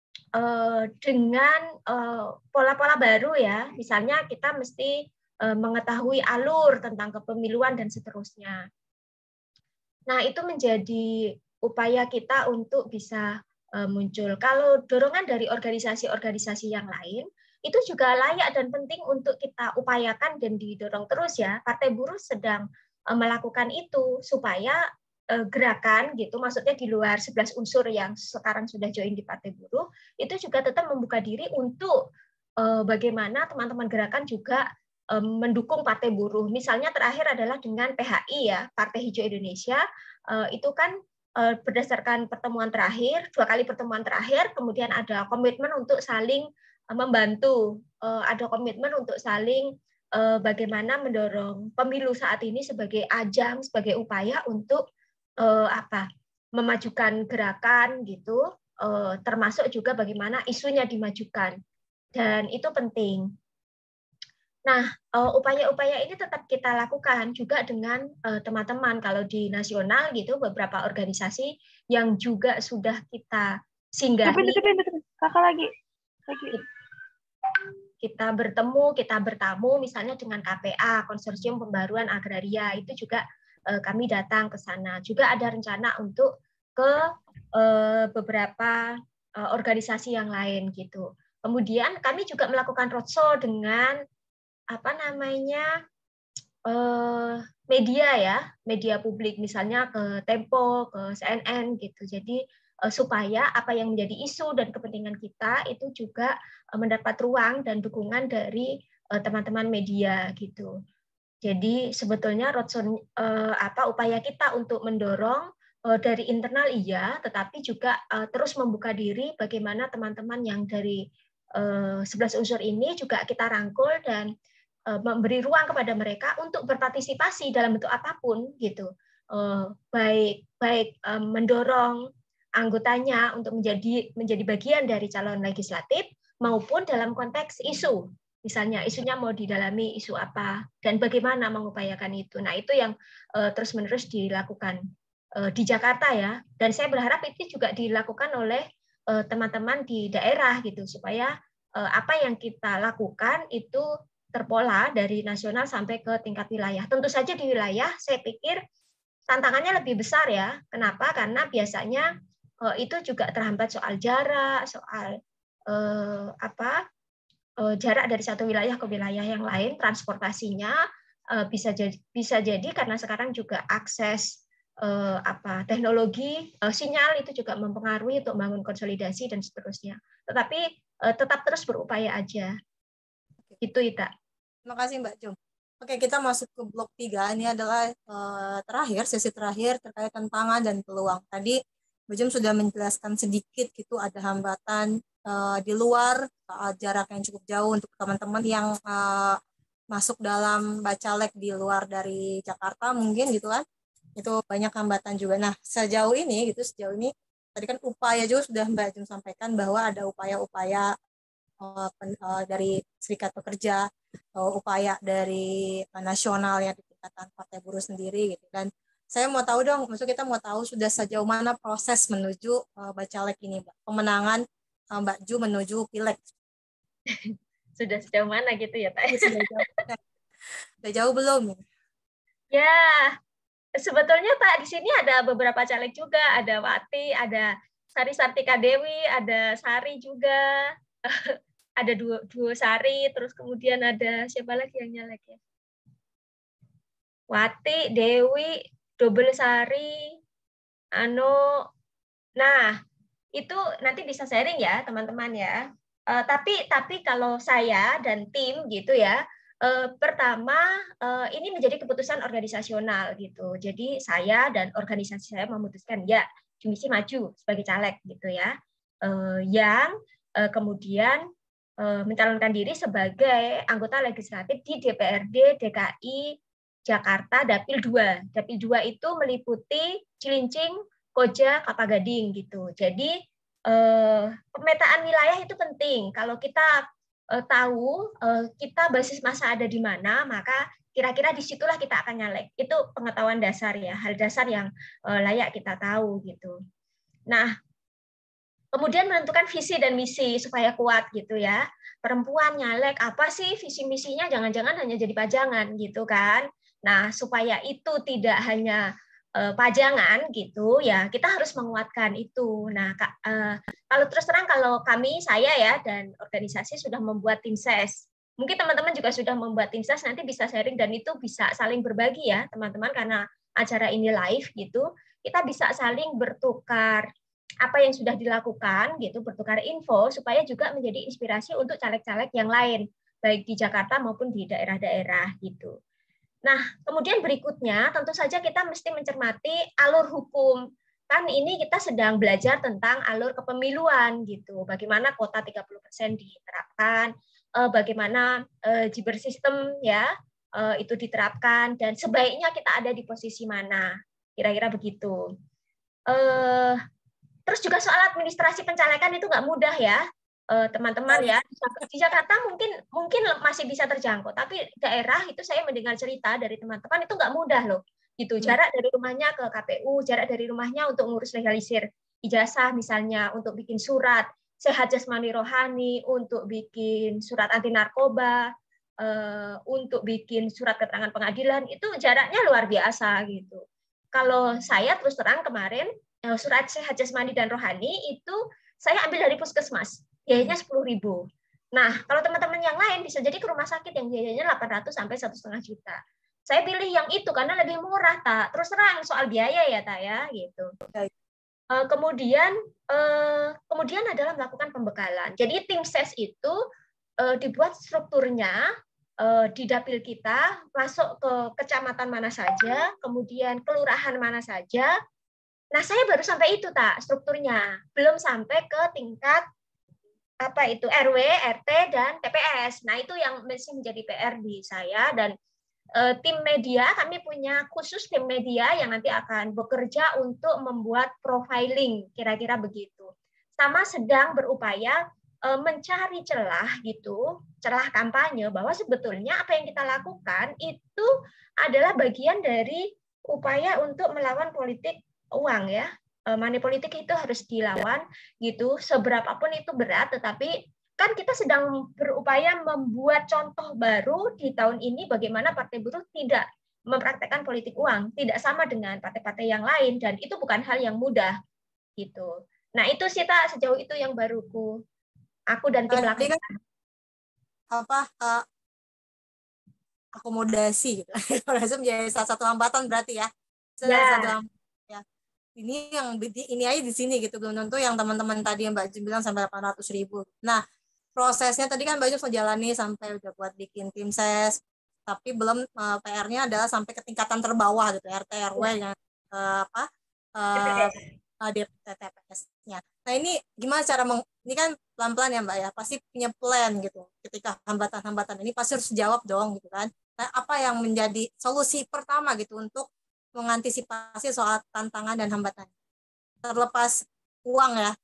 dengan pola-pola baru ya, misalnya kita mesti mengetahui alur tentang kepemiluan dan seterusnya. Nah, itu menjadi upaya kita untuk bisa muncul. Kalau dorongan dari organisasi-organisasi yang lain, itu juga layak dan penting untuk kita upayakan dan didorong terus ya. Partai Buruh sedang melakukan itu supaya gerakan gitu, maksudnya di luar sebelas unsur yang sekarang sudah join di Partai Buruh, itu juga tetap membuka diri untuk bagaimana teman-teman gerakan juga mendukung Partai Buruh. Misalnya terakhir adalah dengan P H I ya, Partai Hijau Indonesia, itu kan berdasarkan pertemuan terakhir, dua kali pertemuan terakhir, kemudian ada komitmen untuk saling membantu, ada komitmen untuk saling bagaimana mendorong pemilu saat ini sebagai ajang, sebagai upaya untuk apa, memajukan gerakan gitu, termasuk juga bagaimana isunya dimajukan, dan itu penting. Nah, upaya-upaya ini tetap kita lakukan juga dengan teman-teman. Kalau di nasional gitu, beberapa organisasi yang juga sudah kita singgahi. Kakak lagi. lagi. Kita bertemu, kita bertamu, misalnya dengan K P A, Konsorsium Pembaruan Agraria, itu juga kami datang ke sana. Juga ada rencana untuk ke beberapa organisasi yang lain gitu. Kemudian kami juga melakukan roadshow dengan apa namanya media ya, media publik, misalnya ke Tempo, ke C N N gitu. Jadi supaya apa yang menjadi isu dan kepentingan kita itu juga mendapat ruang dan dukungan dari teman-teman media gitu. Jadi sebetulnya roadshow apa upaya kita untuk mendorong dari internal iya, tetapi juga terus membuka diri bagaimana teman-teman yang dari sebelas unsur ini juga kita rangkul dan memberi ruang kepada mereka untuk berpartisipasi dalam bentuk apapun gitu, baik baik mendorong anggotanya untuk menjadi menjadi bagian dari calon legislatif maupun dalam konteks isu, misalnya isunya mau didalami isu apa dan bagaimana mengupayakan itu. Nah itu yang terus menerus dilakukan di Jakarta ya, dan saya berharap itu juga dilakukan oleh teman-teman di daerah gitu supaya apa yang kita lakukan itu terpola dari nasional sampai ke tingkat wilayah. Tentu saja di wilayah saya pikir tantangannya lebih besar ya. Kenapa? Karena biasanya itu juga terhambat soal jarak, soal eh, apa eh, jarak dari satu wilayah ke wilayah yang lain, transportasinya eh, bisa jadi bisa jadi karena sekarang juga akses eh, apa teknologi eh, sinyal itu juga mempengaruhi untuk membangun konsolidasi dan seterusnya. Tetapi eh, tetap terus berupaya aja. Itu Ita. Terima kasih Mbak Jum. Oke, kita masuk ke blok tiga. Ini adalah uh, terakhir, sesi terakhir terkait tantangan dan peluang. Tadi Mbak Jum sudah menjelaskan sedikit gitu, ada hambatan uh, di luar, uh, jarak yang cukup jauh untuk teman-teman yang uh, masuk dalam bacalek di luar dari Jakarta mungkin gitu kan. Itu banyak hambatan juga. Nah, sejauh ini gitu, sejauh ini tadi kan upaya juga sudah Mbak Jum sampaikan bahwa ada upaya-upaya uh, uh, dari Serikat Pekerja, upaya dari nasional ya di tingkatan Partai Buruh sendiri gitu. Dan saya mau tahu dong, maksud kita mau tahu sudah sejauh mana proses menuju uh, bacalek ini, Mbak. Pemenangan uh, Mbak Ju menuju pileg. Sudah sejauh mana gitu ya, Pak? Sudah jauh, sudah jauh belum? Ya, sebetulnya Pak di sini ada beberapa caleg juga, ada Wati, ada Sari Sartika Dewi, ada Sari juga. Ada dua, dua Sari, terus kemudian ada siapa lagi yang nyalek ya? Wati, Dewi, Double Sari, Ano. Nah, itu nanti bisa sharing ya teman-teman ya. Uh, tapi tapi kalau saya dan tim gitu ya, uh, pertama uh, ini menjadi keputusan organisasional gitu. Jadi saya dan organisasi saya memutuskan ya Jumisi maju sebagai caleg gitu ya. Uh, yang uh, kemudian mencalonkan diri sebagai anggota legislatif di D P R D D K I Jakarta Dapil dua. Dapil dua itu meliputi Cilincing, Koja, Kelapa Gading gitu. Jadi eh, pemetaan wilayah itu penting. Kalau kita eh, tahu eh, kita basis massa ada di mana, maka kira-kira disitulah kita akan nyalek. Itu pengetahuan dasar ya, hal dasar yang eh, layak kita tahu gitu. Nah, kemudian menentukan visi dan misi supaya kuat gitu ya. Perempuan nyalek apa sih visi misinya? Jangan-jangan hanya jadi pajangan gitu kan. Nah, supaya itu tidak hanya eh, pajangan gitu ya, kita harus menguatkan itu. Nah, eh, kalau terus terang kalau kami saya ya dan organisasi sudah membuat tim ses. Mungkin teman-teman juga sudah membuat tim ses, nanti bisa sharing dan itu bisa saling berbagi ya, teman-teman, karena acara ini live gitu. Kita bisa saling bertukar apa yang sudah dilakukan gitu, bertukar info supaya juga menjadi inspirasi untuk caleg-caleg yang lain baik di Jakarta maupun di daerah-daerah gitu. Nah, kemudian berikutnya tentu saja kita mesti mencermati alur hukum. Kan ini kita sedang belajar tentang alur kepemiluan gitu. Bagaimana kuota tiga puluh persen diterapkan, bagaimana Jiber sistem ya itu diterapkan dan sebaiknya kita ada di posisi mana. Kira-kira begitu. Eh Terus juga soal administrasi pencalekan itu nggak mudah ya, teman-teman ya. Di Jakarta mungkin mungkin masih bisa terjangkau, tapi daerah itu saya mendengar cerita dari teman-teman itu nggak mudah loh. Gitu. Jarak dari rumahnya ke K P U, jarak dari rumahnya untuk ngurus legalisir ijazah misalnya, untuk bikin surat sehat jasmani rohani, untuk bikin surat anti narkoba, untuk bikin surat keterangan pengadilan, itu jaraknya luar biasa gitu. Kalau saya terus terang kemarin surat sehat jasmani dan rohani itu saya ambil dari puskesmas, biayanya sepuluh ribu. Nah, kalau teman-teman yang lain bisa jadi ke rumah sakit yang biayanya delapan ratus sampai satu setengah juta. Saya pilih yang itu karena lebih murah, tak. Terus terang soal biaya ya, tak ya, gitu. Kemudian, kemudian adalah melakukan pembekalan. Jadi tim ses itu dibuat strukturnya di dapil kita, masuk ke kecamatan mana saja, kemudian kelurahan mana saja. Nah, saya baru sampai itu tak strukturnya, belum sampai ke tingkat apa itu R W, R T dan T P S. Nah, itu yang masih menjadi P R di saya dan e, tim media, kami punya khusus tim media yang nanti akan bekerja untuk membuat profiling, kira-kira begitu. Sama sedang berupaya e, mencari celah gitu, celah kampanye bahwa sebetulnya apa yang kita lakukan itu adalah bagian dari upaya untuk melawan politik uang ya, money politik itu harus dilawan gitu, seberapapun itu berat, tetapi kan kita sedang berupaya membuat contoh baru di tahun ini bagaimana Partai Buruh tidak mempraktekkan politik uang, tidak sama dengan partai-partai yang lain dan itu bukan hal yang mudah gitu. Nah itu sih tak sejauh itu yang baruku aku dan tim lakukan. Kan, apa uh, akomodasi gitu, akomodasi menjadi salah satu hambatan berarti ya. Salah ya. satu hambatan. Ini yang ini aja di sini gitu, belum tentu yang teman-teman tadi yang Mbak Jum bilang sampai delapan ratus ribu. Nah, prosesnya tadi kan Mbak Jum menjalani sampai udah buat bikin tim ses, tapi belum uh, P R-nya adalah sampai ke tingkatan terbawah gitu, R T R W yang uh, apa uh, D T P S-nya. Nah, ini gimana cara meng, ini kan pelan-pelan ya Mbak ya, pasti punya plan gitu. Ketika hambatan-hambatan ini pasti harus dijawab dong gitu kan. Nah, apa yang menjadi solusi pertama gitu untuk mengantisipasi soal tantangan dan hambatan terlepas uang ya?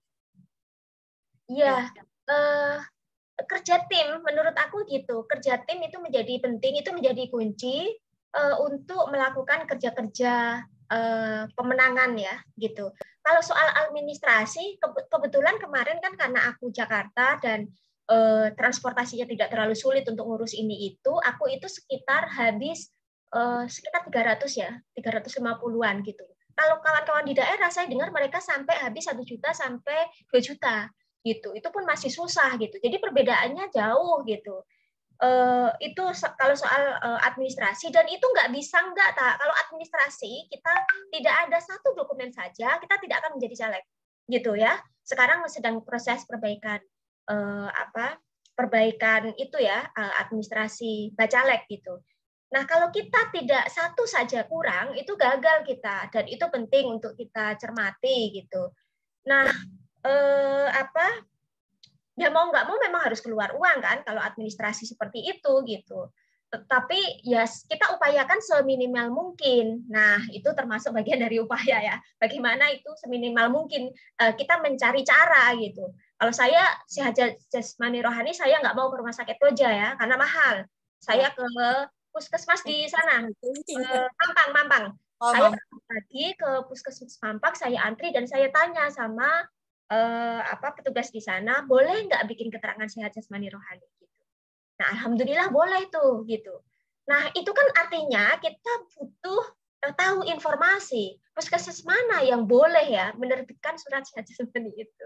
Iya, eh, kerja tim menurut aku gitu. Kerja tim itu menjadi penting, itu menjadi kunci eh, untuk melakukan kerja-kerja eh, pemenangan ya gitu. Kalau soal administrasi, ke kebetulan kemarin kan karena aku Jakarta dan eh, transportasinya tidak terlalu sulit untuk ngurus ini itu, aku itu sekitar habis Uh, sekitar tiga ratus ya, tiga ratus lima puluhan gitu. Kalau kawan-kawan di daerah, saya dengar mereka sampai habis satu juta sampai dua juta gitu. Itu pun masih susah gitu. Jadi perbedaannya jauh gitu. Uh, itu kalau soal uh, administrasi dan itu nggak bisa nggak tak. Kalau administrasi kita tidak ada satu dokumen saja, kita tidak akan menjadi caleg gitu ya. Sekarang sedang proses perbaikan uh, apa? Perbaikan itu ya uh, administrasi bacalek gitu. Nah, kalau kita tidak satu saja kurang, itu gagal kita dan itu penting untuk kita cermati gitu. Nah, eh, apa? Ya mau nggak mau memang harus keluar uang kan kalau administrasi seperti itu gitu. Tapi ya kita upayakan seminimal mungkin. Nah, itu termasuk bagian dari upaya ya. Bagaimana itu seminimal mungkin kita mencari cara gitu. Kalau saya sehat jasmani rohani, saya nggak mau ke rumah sakit Koja ya, karena mahal. Saya ke puskesmas di sana, Mampang, Mampang. Oh, saya pergi ke puskesmas Mampang, saya antri dan saya tanya sama eh, apa petugas di sana, boleh nggak bikin keterangan sehat jasmani rohani? Gitu. Nah, alhamdulillah boleh tuh gitu. Nah, itu kan artinya kita butuh tahu informasi puskesmas mana yang boleh ya menerbitkan surat sehat jasmani itu.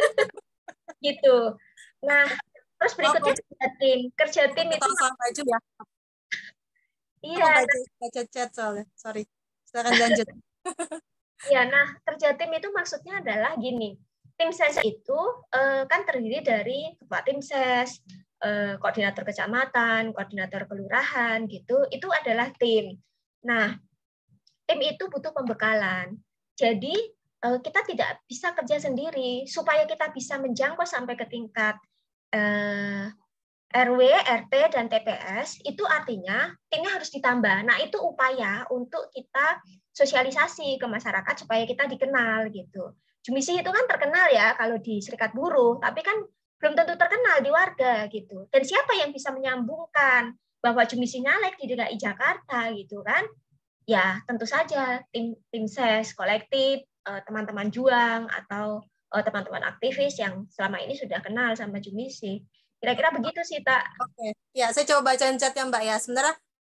Gitu. Nah, terus berikutnya oh, kerja tim. Kerja tim itu sampai aja ya. Iya. Baca chat soalnya. Sorry. Silakan lanjut. Iya, nah kerja tim itu maksudnya adalah gini. Tim ses itu eh, kan terdiri dari ketua tim ses, eh, koordinator kecamatan, koordinator kelurahan gitu. Itu adalah tim. Nah, tim itu butuh pembekalan. Jadi kita tidak bisa kerja sendiri supaya kita bisa menjangkau sampai ke tingkat eh, R W, R T, dan T P S, itu artinya timnya harus ditambah. Nah, itu upaya untuk kita sosialisasi ke masyarakat supaya kita dikenal gitu. Jumisi itu kan terkenal ya kalau di Serikat Buruh, tapi kan belum tentu terkenal di warga gitu. Dan siapa yang bisa menyambungkan bahwa Jumisi nyalek di D K I Jakarta gitu kan? Ya, tentu saja tim tim ses, kolektif, teman-teman juang atau teman-teman aktivis yang selama ini sudah kenal sama Jumisi. Kira-kira begitu sih, Tak. Oke. Ya, saya coba bacain chat ya, Mbak ya. Sebenarnya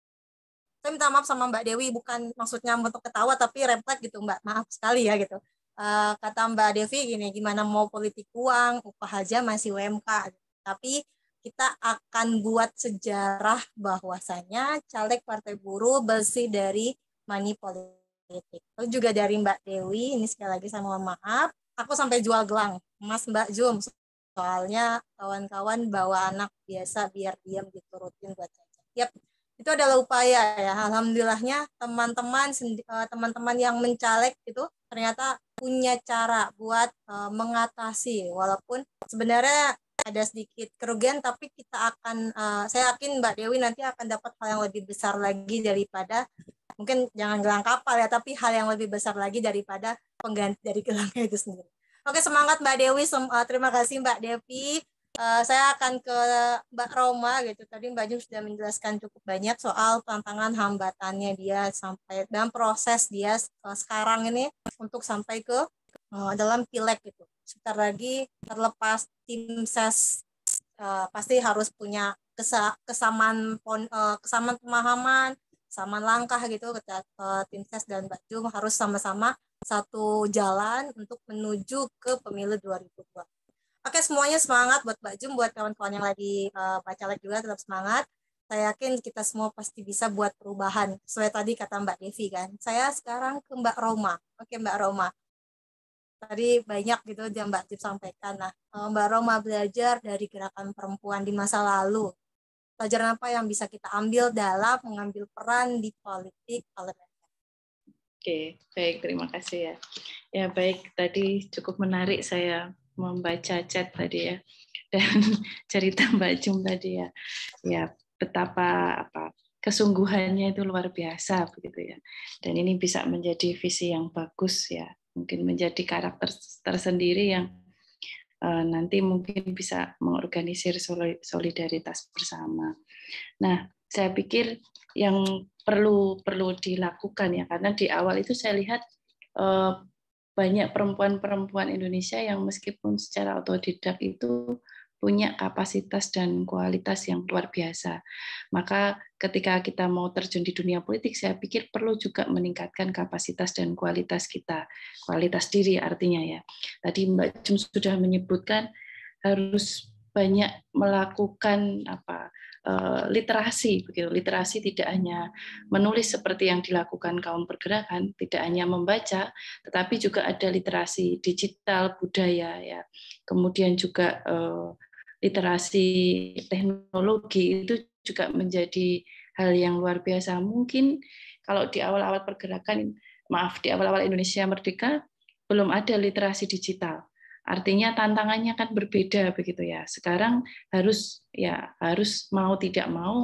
saya minta maaf sama Mbak Dewi, bukan maksudnya untuk ketawa tapi refleks gitu, Mbak. Maaf sekali ya gitu. Uh, kata Mbak Devi gini, gimana mau politik uang, upah aja masih U M K. Tapi kita akan buat sejarah bahwasanya caleg Partai Buruh bersih dari money politik. Lalu juga dari Mbak Dewi, ini sekali lagi saya mohon maaf, aku sampai jual gelang, Mas Mbak Jum, soalnya kawan-kawan bawa anak biasa biar diam diturutin buat saya. Yap, itu adalah upaya ya. Alhamdulillahnya teman-teman teman-teman yang mencaleg itu ternyata punya cara buat uh, mengatasi, walaupun sebenarnya ada sedikit kerugian, tapi kita akan, uh, saya yakin Mbak Dewi nanti akan dapat hal yang lebih besar lagi daripada, mungkin jangan gelang kapal ya, tapi hal yang lebih besar lagi daripada pengganti dari gelangnya itu sendiri. Oke, semangat Mbak Dewi, terima kasih Mbak Devi. Uh, saya akan ke Mbak Roma gitu. Tadi Mbak Jum sudah menjelaskan cukup banyak soal tantangan hambatannya dia sampai dalam proses dia uh, sekarang ini untuk sampai ke uh, dalam pileg gitu. Sebentar lagi terlepas tim ses uh, pasti harus punya kesa kesamaan uh, kesamaan pemahaman, kesamaan langkah gitu. Uh, tim ses dan Mbak Jum harus sama-sama satu jalan untuk menuju ke pemilu dua ribu dua puluh empat. Oke, semuanya semangat buat Mbak Jum, buat kawan-kawan yang lagi uh, baca lagi juga tetap semangat. Saya yakin kita semua pasti bisa buat perubahan. Sesuai tadi kata Mbak Devi kan. Saya sekarang ke Mbak Roma. Oke, Mbak Roma. Tadi banyak gitu yang Mbak Jum sampaikan. Nah, Mbak Roma belajar dari gerakan perempuan di masa lalu. Pelajaran apa yang bisa kita ambil dalam mengambil peran di politik parlementer? Oke, baik, terima kasih ya. Ya baik, tadi cukup menarik saya membaca chat tadi ya, dan cerita Mbak Jum tadi ya, ya betapa apa kesungguhannya itu luar biasa begitu ya, dan ini bisa menjadi visi yang bagus ya, mungkin menjadi karakter tersendiri yang uh, nanti mungkin bisa mengorganisir solidaritas bersama. Nah, saya pikir yang perlu perlu dilakukan ya, karena di awal itu saya lihat uh, banyak perempuan-perempuan Indonesia yang meskipun secara otodidak itu punya kapasitas dan kualitas yang luar biasa. Maka ketika kita mau terjun di dunia politik, saya pikir perlu juga meningkatkan kapasitas dan kualitas kita. Kualitas diri artinya ya. Tadi Mbak Jum sudah menyebutkan harus banyak melakukan apa literasi begitu. Literasi tidak hanya menulis seperti yang dilakukan kaum pergerakan, tidak hanya membaca, tetapi juga ada literasi digital, budaya ya. Kemudian juga eh, literasi teknologi itu juga menjadi hal yang luar biasa. Mungkin kalau di awal-awal pergerakan, maaf, di awal-awal Indonesia Merdeka belum ada literasi digital. Artinya tantangannya kan berbeda begitu ya. Sekarang harus ya harus mau tidak mau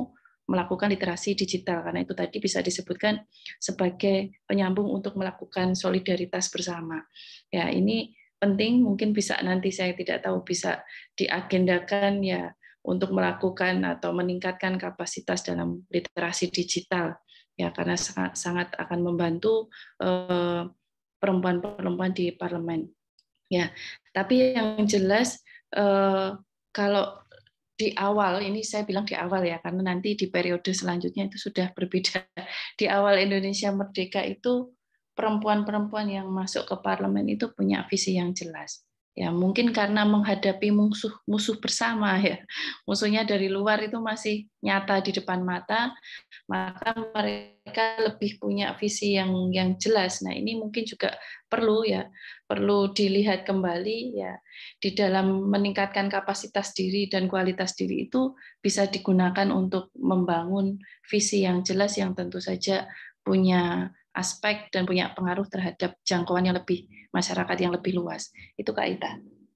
melakukan literasi digital, karena itu tadi bisa disebutkan sebagai penyambung untuk melakukan solidaritas bersama. Ya, ini penting, mungkin bisa nanti saya tidak tahu bisa diagendakan ya untuk melakukan atau meningkatkan kapasitas dalam literasi digital ya, karena sangat, sangat akan membantu eh, perempuan-perempuan di parlemen. Ya, tapi yang jelas eh, kalau di awal, ini saya bilang di awal ya, karena nanti di periode selanjutnya itu sudah berbeda. Di awal Indonesia merdeka itu perempuan-perempuan yang masuk ke parlemen itu punya visi yang jelas. Ya, mungkin karena menghadapi musuh musuh bersama ya. Musuhnya dari luar itu masih nyata di depan mata, maka mereka lebih punya visi yang yang jelas. Nah, ini mungkin juga perlu ya, perlu dilihat kembali ya, di dalam meningkatkan kapasitas diri dan kualitas diri itu bisa digunakan untuk membangun visi yang jelas yang tentu saja punya aspek dan punya pengaruh terhadap jangkauan yang lebih masyarakat yang lebih luas. Itu Kak Ita.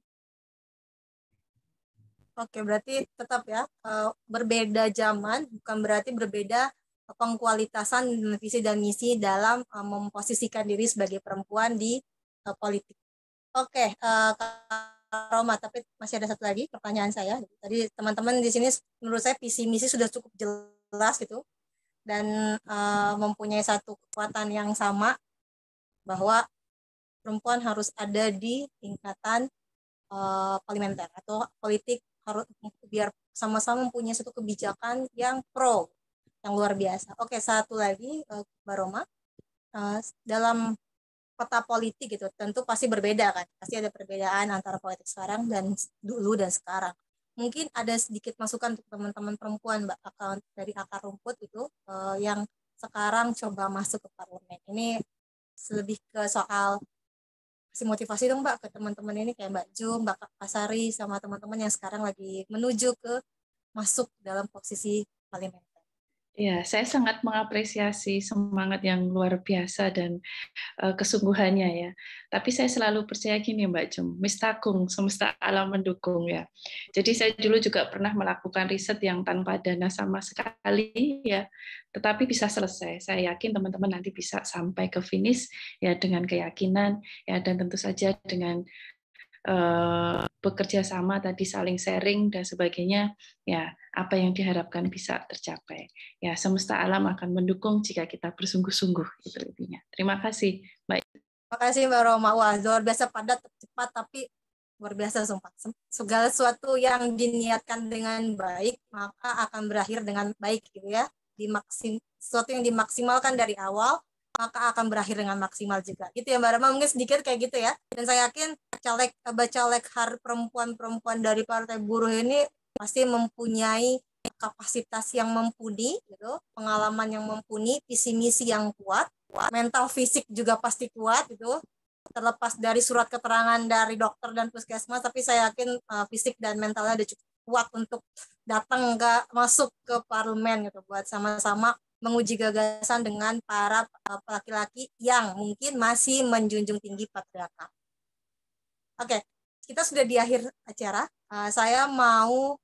Oke, berarti tetap ya berbeda zaman bukan berarti berbeda pengkualitasan visi dan misi dalam memposisikan diri sebagai perempuan di politik. Oke, Kak Roma, tapi masih ada satu lagi pertanyaan saya. Tadi teman-teman di sini menurut saya visi misi sudah cukup jelas gitu, dan uh, mempunyai satu kekuatan yang sama bahwa perempuan harus ada di tingkatan uh, parlementer atau politik, harus biar sama-sama mempunyai satu kebijakan yang pro, yang luar biasa. Oke, satu lagi uh, Mbak Roma, uh, dalam peta politik gitu tentu pasti berbeda kan, pasti ada perbedaan antara politik sekarang dan dulu dan sekarang. Mungkin ada sedikit masukan untuk teman-teman perempuan Mbak akar, dari akar rumput itu uh, yang sekarang coba masuk ke parlemen. Ini lebih ke soal kasih motivasi dong Mbak ke teman-teman ini, kayak Mbak Jum, Mbak Pasari, sama teman-teman yang sekarang lagi menuju ke masuk dalam posisi parlemen. Ya, saya sangat mengapresiasi semangat yang luar biasa dan uh, kesungguhannya ya. Tapi saya selalu percaya gini Mbak Jum, mistakung, semesta alam mendukung ya. Jadi saya dulu juga pernah melakukan riset yang tanpa dana sama sekali ya, tetapi bisa selesai. Saya yakin teman-teman nanti bisa sampai ke finish ya dengan keyakinan ya, dan tentu saja dengan Uh, bekerja sama tadi, saling sharing dan sebagainya ya, apa yang diharapkan bisa tercapai ya. Semesta alam akan mendukung jika kita bersungguh-sungguh, itu intinya. Terima kasih Mbak. Terima kasih Mbak Roma. Wah, luar biasa padat, cepat, tapi luar biasa sumpah. Segala sesuatu yang diniatkan dengan baik maka akan berakhir dengan baik gitu ya. Dimaksim, sesuatu yang dimaksimalkan dari awal maka akan berakhir dengan maksimal juga. Gitu ya Mbak Roma, mungkin sedikit kayak gitu ya. Dan saya yakin caleg bacalek har perempuan-perempuan dari Partai Buruh ini pasti mempunyai kapasitas yang mumpuni gitu, pengalaman yang mumpuni, visi misi yang kuat, mental fisik juga pasti kuat gitu. Terlepas dari surat keterangan dari dokter dan puskesmas, tapi saya yakin uh, fisik dan mentalnya udah cukup kuat untuk datang ke masuk ke parlemen gitu, buat sama-sama menguji gagasan dengan para laki-laki yang mungkin masih menjunjung tinggi patriarkat. Oke, kita sudah di akhir acara. Uh, saya mau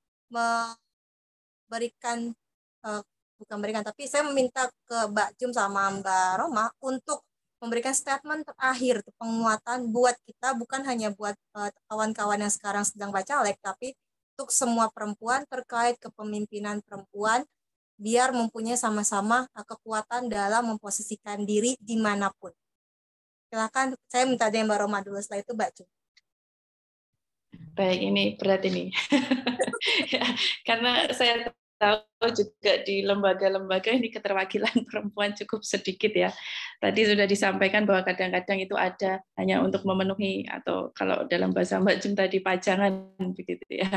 memberikan, uh, bukan memberikan, tapi saya meminta ke Mbak Jum sama Mbak Roma untuk memberikan statement terakhir, penguatan buat kita, bukan hanya buat uh, kawan-kawan yang sekarang sedang bacalek, tapi untuk semua perempuan terkait kepemimpinan perempuan, biar mempunyai sama-sama kekuatan dalam memposisikan diri dimanapun. Silakan, saya minta dari Mbak Roma dulu, setelah itu Mbak Jum. Baik, ini berat ini. Ya, karena saya tahu juga di lembaga-lembaga ini keterwakilan perempuan cukup sedikit ya. Tadi sudah disampaikan bahwa kadang-kadang itu ada hanya untuk memenuhi, atau kalau dalam bahasa Mbak Jum tadi, pajangan begitu ya.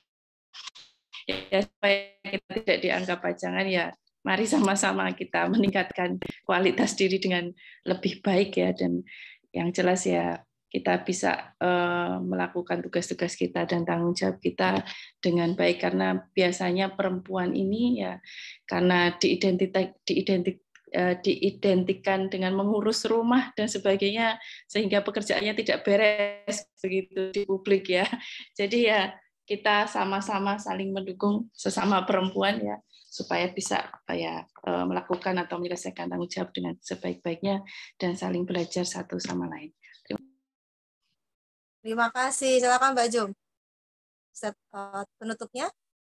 Ya, supaya kita tidak dianggap pajangan ya, mari sama-sama kita meningkatkan kualitas diri dengan lebih baik ya, dan yang jelas ya kita bisa uh, melakukan tugas-tugas kita dan tanggung jawab kita dengan baik, karena biasanya perempuan ini ya karena diidentitas diidentik uh, diidentikan dengan mengurus rumah dan sebagainya, sehingga pekerjaannya tidak beres begitu di publik ya. Jadi ya kita sama-sama saling mendukung sesama perempuan ya, supaya bisa apa ya melakukan atau menyelesaikan tanggung jawab dengan sebaik-baiknya dan saling belajar satu sama lain. Terima, Terima kasih. Silakan Mbak Jum. Penutupnya?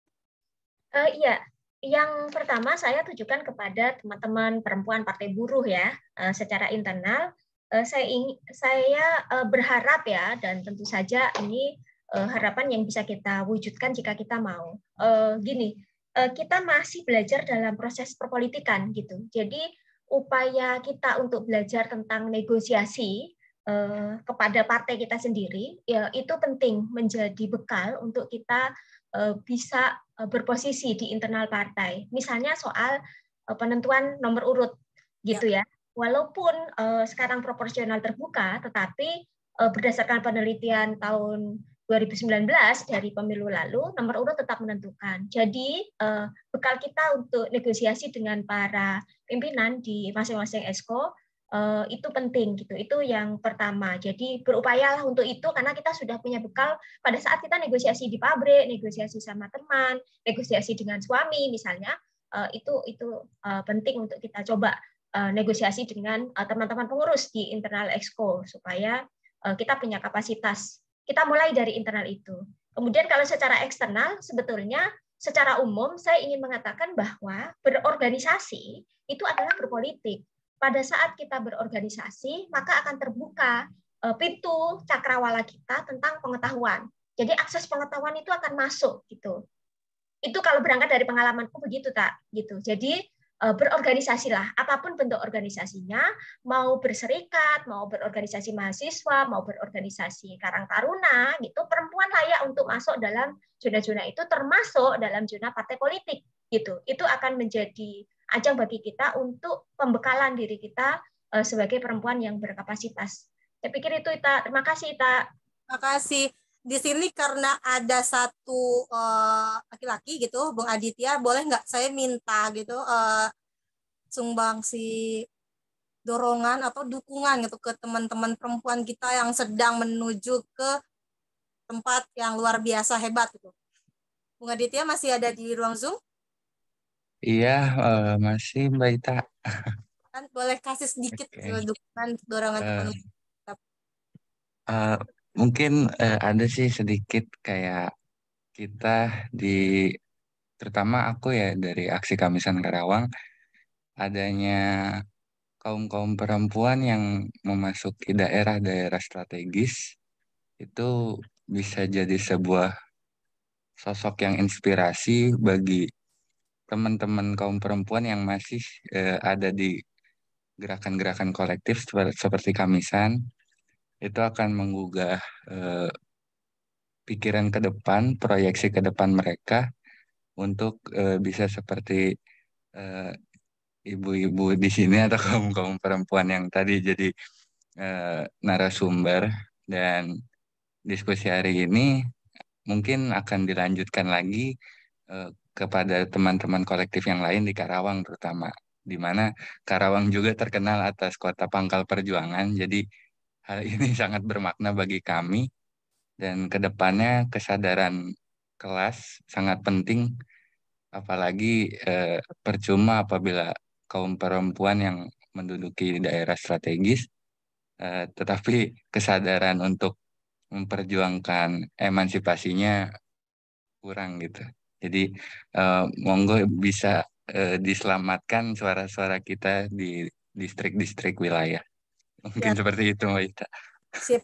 Uh, iya, yang pertama saya tujukan kepada teman-teman perempuan Partai Buruh ya, uh, secara internal. Uh, saya ingin, saya uh, berharap ya, dan tentu saja ini uh, harapan yang bisa kita wujudkan jika kita mau. Uh, gini, uh, kita masih belajar dalam proses perpolitikan gitu. Jadi upaya kita untuk belajar tentang negosiasi uh, kepada partai kita sendiri, ya itu penting menjadi bekal untuk kita uh, bisa uh, berposisi di internal partai. Misalnya soal uh, penentuan nomor urut, gitu ya. Walaupun uh, sekarang proporsional terbuka, tetapi uh, berdasarkan penelitian tahun dua ribu sembilan belas dari pemilu lalu, nomor urut tetap menentukan. Jadi uh, bekal kita untuk negosiasi dengan para pimpinan di masing-masing esko uh, itu penting gitu. Itu yang pertama. Jadi berupayalah untuk itu karena kita sudah punya bekal pada saat kita negosiasi di pabrik, negosiasi sama teman, negosiasi dengan suami misalnya, uh, itu itu uh, penting untuk kita coba negosiasi dengan teman-teman pengurus di internal exco supaya kita punya kapasitas. Kita mulai dari internal itu. Kemudian kalau secara eksternal sebetulnya secara umum saya ingin mengatakan bahwa berorganisasi itu adalah berpolitik. Pada saat kita berorganisasi maka akan terbuka pintu cakrawala kita tentang pengetahuan. Jadi akses pengetahuan itu akan masuk gitu. Itu kalau berangkat dari pengalamanku begitu tak gitu. Jadi berorganisasilah, apapun bentuk organisasinya, mau berserikat, mau berorganisasi mahasiswa, mau berorganisasi Karang Taruna, gitu, perempuan layak untuk masuk dalam zona-zona itu, termasuk dalam zona partai politik, gitu. Itu akan menjadi ajang bagi kita untuk pembekalan diri kita sebagai perempuan yang berkapasitas. Saya pikir itu, Ita. Terima kasih, Ita. Terima kasih. Di sini karena ada satu laki-laki uh, gitu, Bung Aditya, boleh nggak saya minta gitu uh, sumbangsi dorongan atau dukungan gitu ke teman-teman perempuan kita yang sedang menuju ke tempat yang luar biasa hebat gitu. Bung Aditya masih ada di ruang Zoom? Iya, uh, masih Mbak Ita. Kan boleh kasih sedikit okay. gitu, dukungan dorongan uh, teman uh, Mungkin uh, ada sih sedikit kayak kita di, terutama aku ya dari Aksi Kamisan Karawang, adanya kaum-kaum perempuan yang memasuki daerah-daerah strategis, itu bisa jadi sebuah sosok yang inspirasi bagi teman-teman kaum perempuan yang masih uh, ada di gerakan-gerakan kolektif seperti Kamisan. Itu akan menggugah eh, pikiran ke depan, proyeksi ke depan mereka untuk eh, bisa seperti eh, ibu-ibu di sini atau kaum-kaum perempuan yang tadi jadi eh, narasumber. Dan diskusi hari ini mungkin akan dilanjutkan lagi eh, kepada teman-teman kolektif yang lain di Karawang terutama, di mana Karawang juga terkenal atas kota pangkal perjuangan. Jadi hal ini sangat bermakna bagi kami, dan kedepannya kesadaran kelas sangat penting, apalagi eh, percuma apabila kaum perempuan yang menduduki daerah strategis, eh, tetapi kesadaran untuk memperjuangkan emansipasinya kurang gitu. Jadi eh, monggo bisa eh, diselamatkan suara-suara kita di distrik-distrik wilayah. Mungkin ya, seperti itu Mbak Ita. Sip.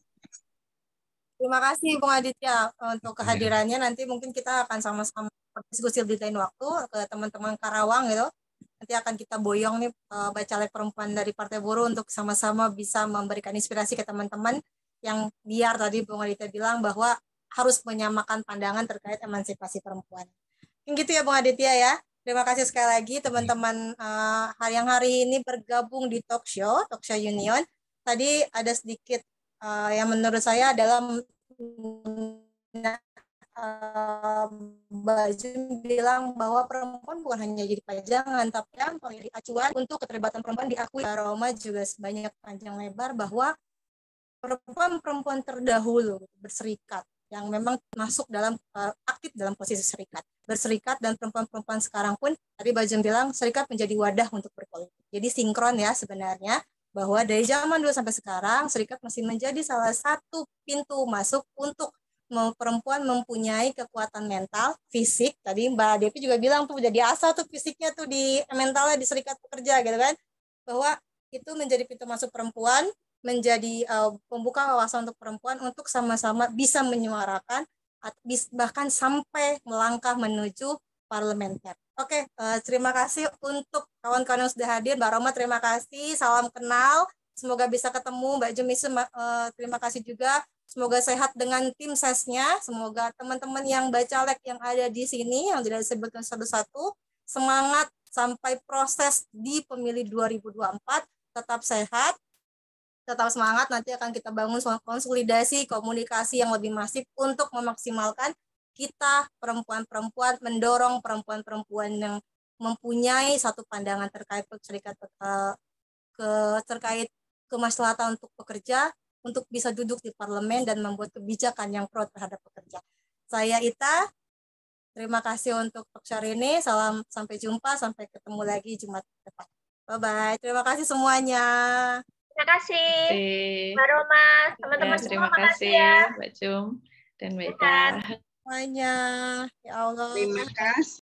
Terima kasih Bung Aditya untuk kehadirannya. Nanti mungkin kita akan sama-sama berdiskusi di lain waktu ke teman-teman Karawang gitu. Nanti akan kita boyong nih bacalek perempuan dari Partai Buruh untuk sama-sama bisa memberikan inspirasi ke teman-teman yang biar tadi Bung Aditya bilang bahwa harus menyamakan pandangan terkait emansipasi perempuan. Yang gitu ya Bung Aditya ya. Terima kasih sekali lagi teman-teman uh, yang hari ini bergabung di talk show, talk show Union. Tadi ada sedikit uh, yang menurut saya adalah uh, Mbak Jun bilang bahwa perempuan bukan hanya jadi pajangan, tapi yang menjadi acuan untuk keterlibatan perempuan diakui. Roma juga sebanyak panjang lebar bahwa perempuan-perempuan terdahulu berserikat yang memang masuk dalam uh, aktif dalam posisi serikat, berserikat. Dan perempuan-perempuan sekarang pun tadi Mbak Jem bilang serikat menjadi wadah untuk berpolitik. Jadi sinkron ya sebenarnya, bahwa dari zaman dulu sampai sekarang serikat masih menjadi salah satu pintu masuk untuk perempuan mempunyai kekuatan mental, fisik. Tadi Mbak Devi juga bilang tuh jadi asal tuh fisiknya tuh di mentalnya di serikat pekerja gitu kan, bahwa itu menjadi pintu masuk perempuan, menjadi uh, pembuka wawasan untuk perempuan untuk sama-sama bisa menyuarakan bahkan sampai melangkah menuju parlementer. Oke, uh, terima kasih untuk kawan-kawan yang sudah hadir. Mbak Roma terima kasih, salam kenal. Semoga bisa ketemu Mbak Jemisu, uh, terima kasih juga. Semoga sehat dengan tim sesnya. Semoga teman-teman yang bacalek yang ada di sini yang tidak disebutkan satu-satu semangat sampai proses di pemilu dua ribu dua puluh empat tetap sehat. Tetap semangat, nanti akan kita bangun konsolidasi komunikasi yang lebih masif untuk memaksimalkan kita perempuan-perempuan, mendorong perempuan-perempuan yang mempunyai satu pandangan terkait serikat ke terkait kemaslahatan untuk pekerja untuk bisa duduk di parlemen dan membuat kebijakan yang pro terhadap pekerja. Saya Ita, terima kasih untuk talk show ini. Salam, sampai jumpa, sampai ketemu lagi Jumat depan. Bye-bye. Terima kasih semuanya. Terima kasih Mbak Roma, teman-teman ya, semua. Terima kasih ya. Mbak Jum dan Mbak Ita. Semuanya, ya Allah. Terima kasih.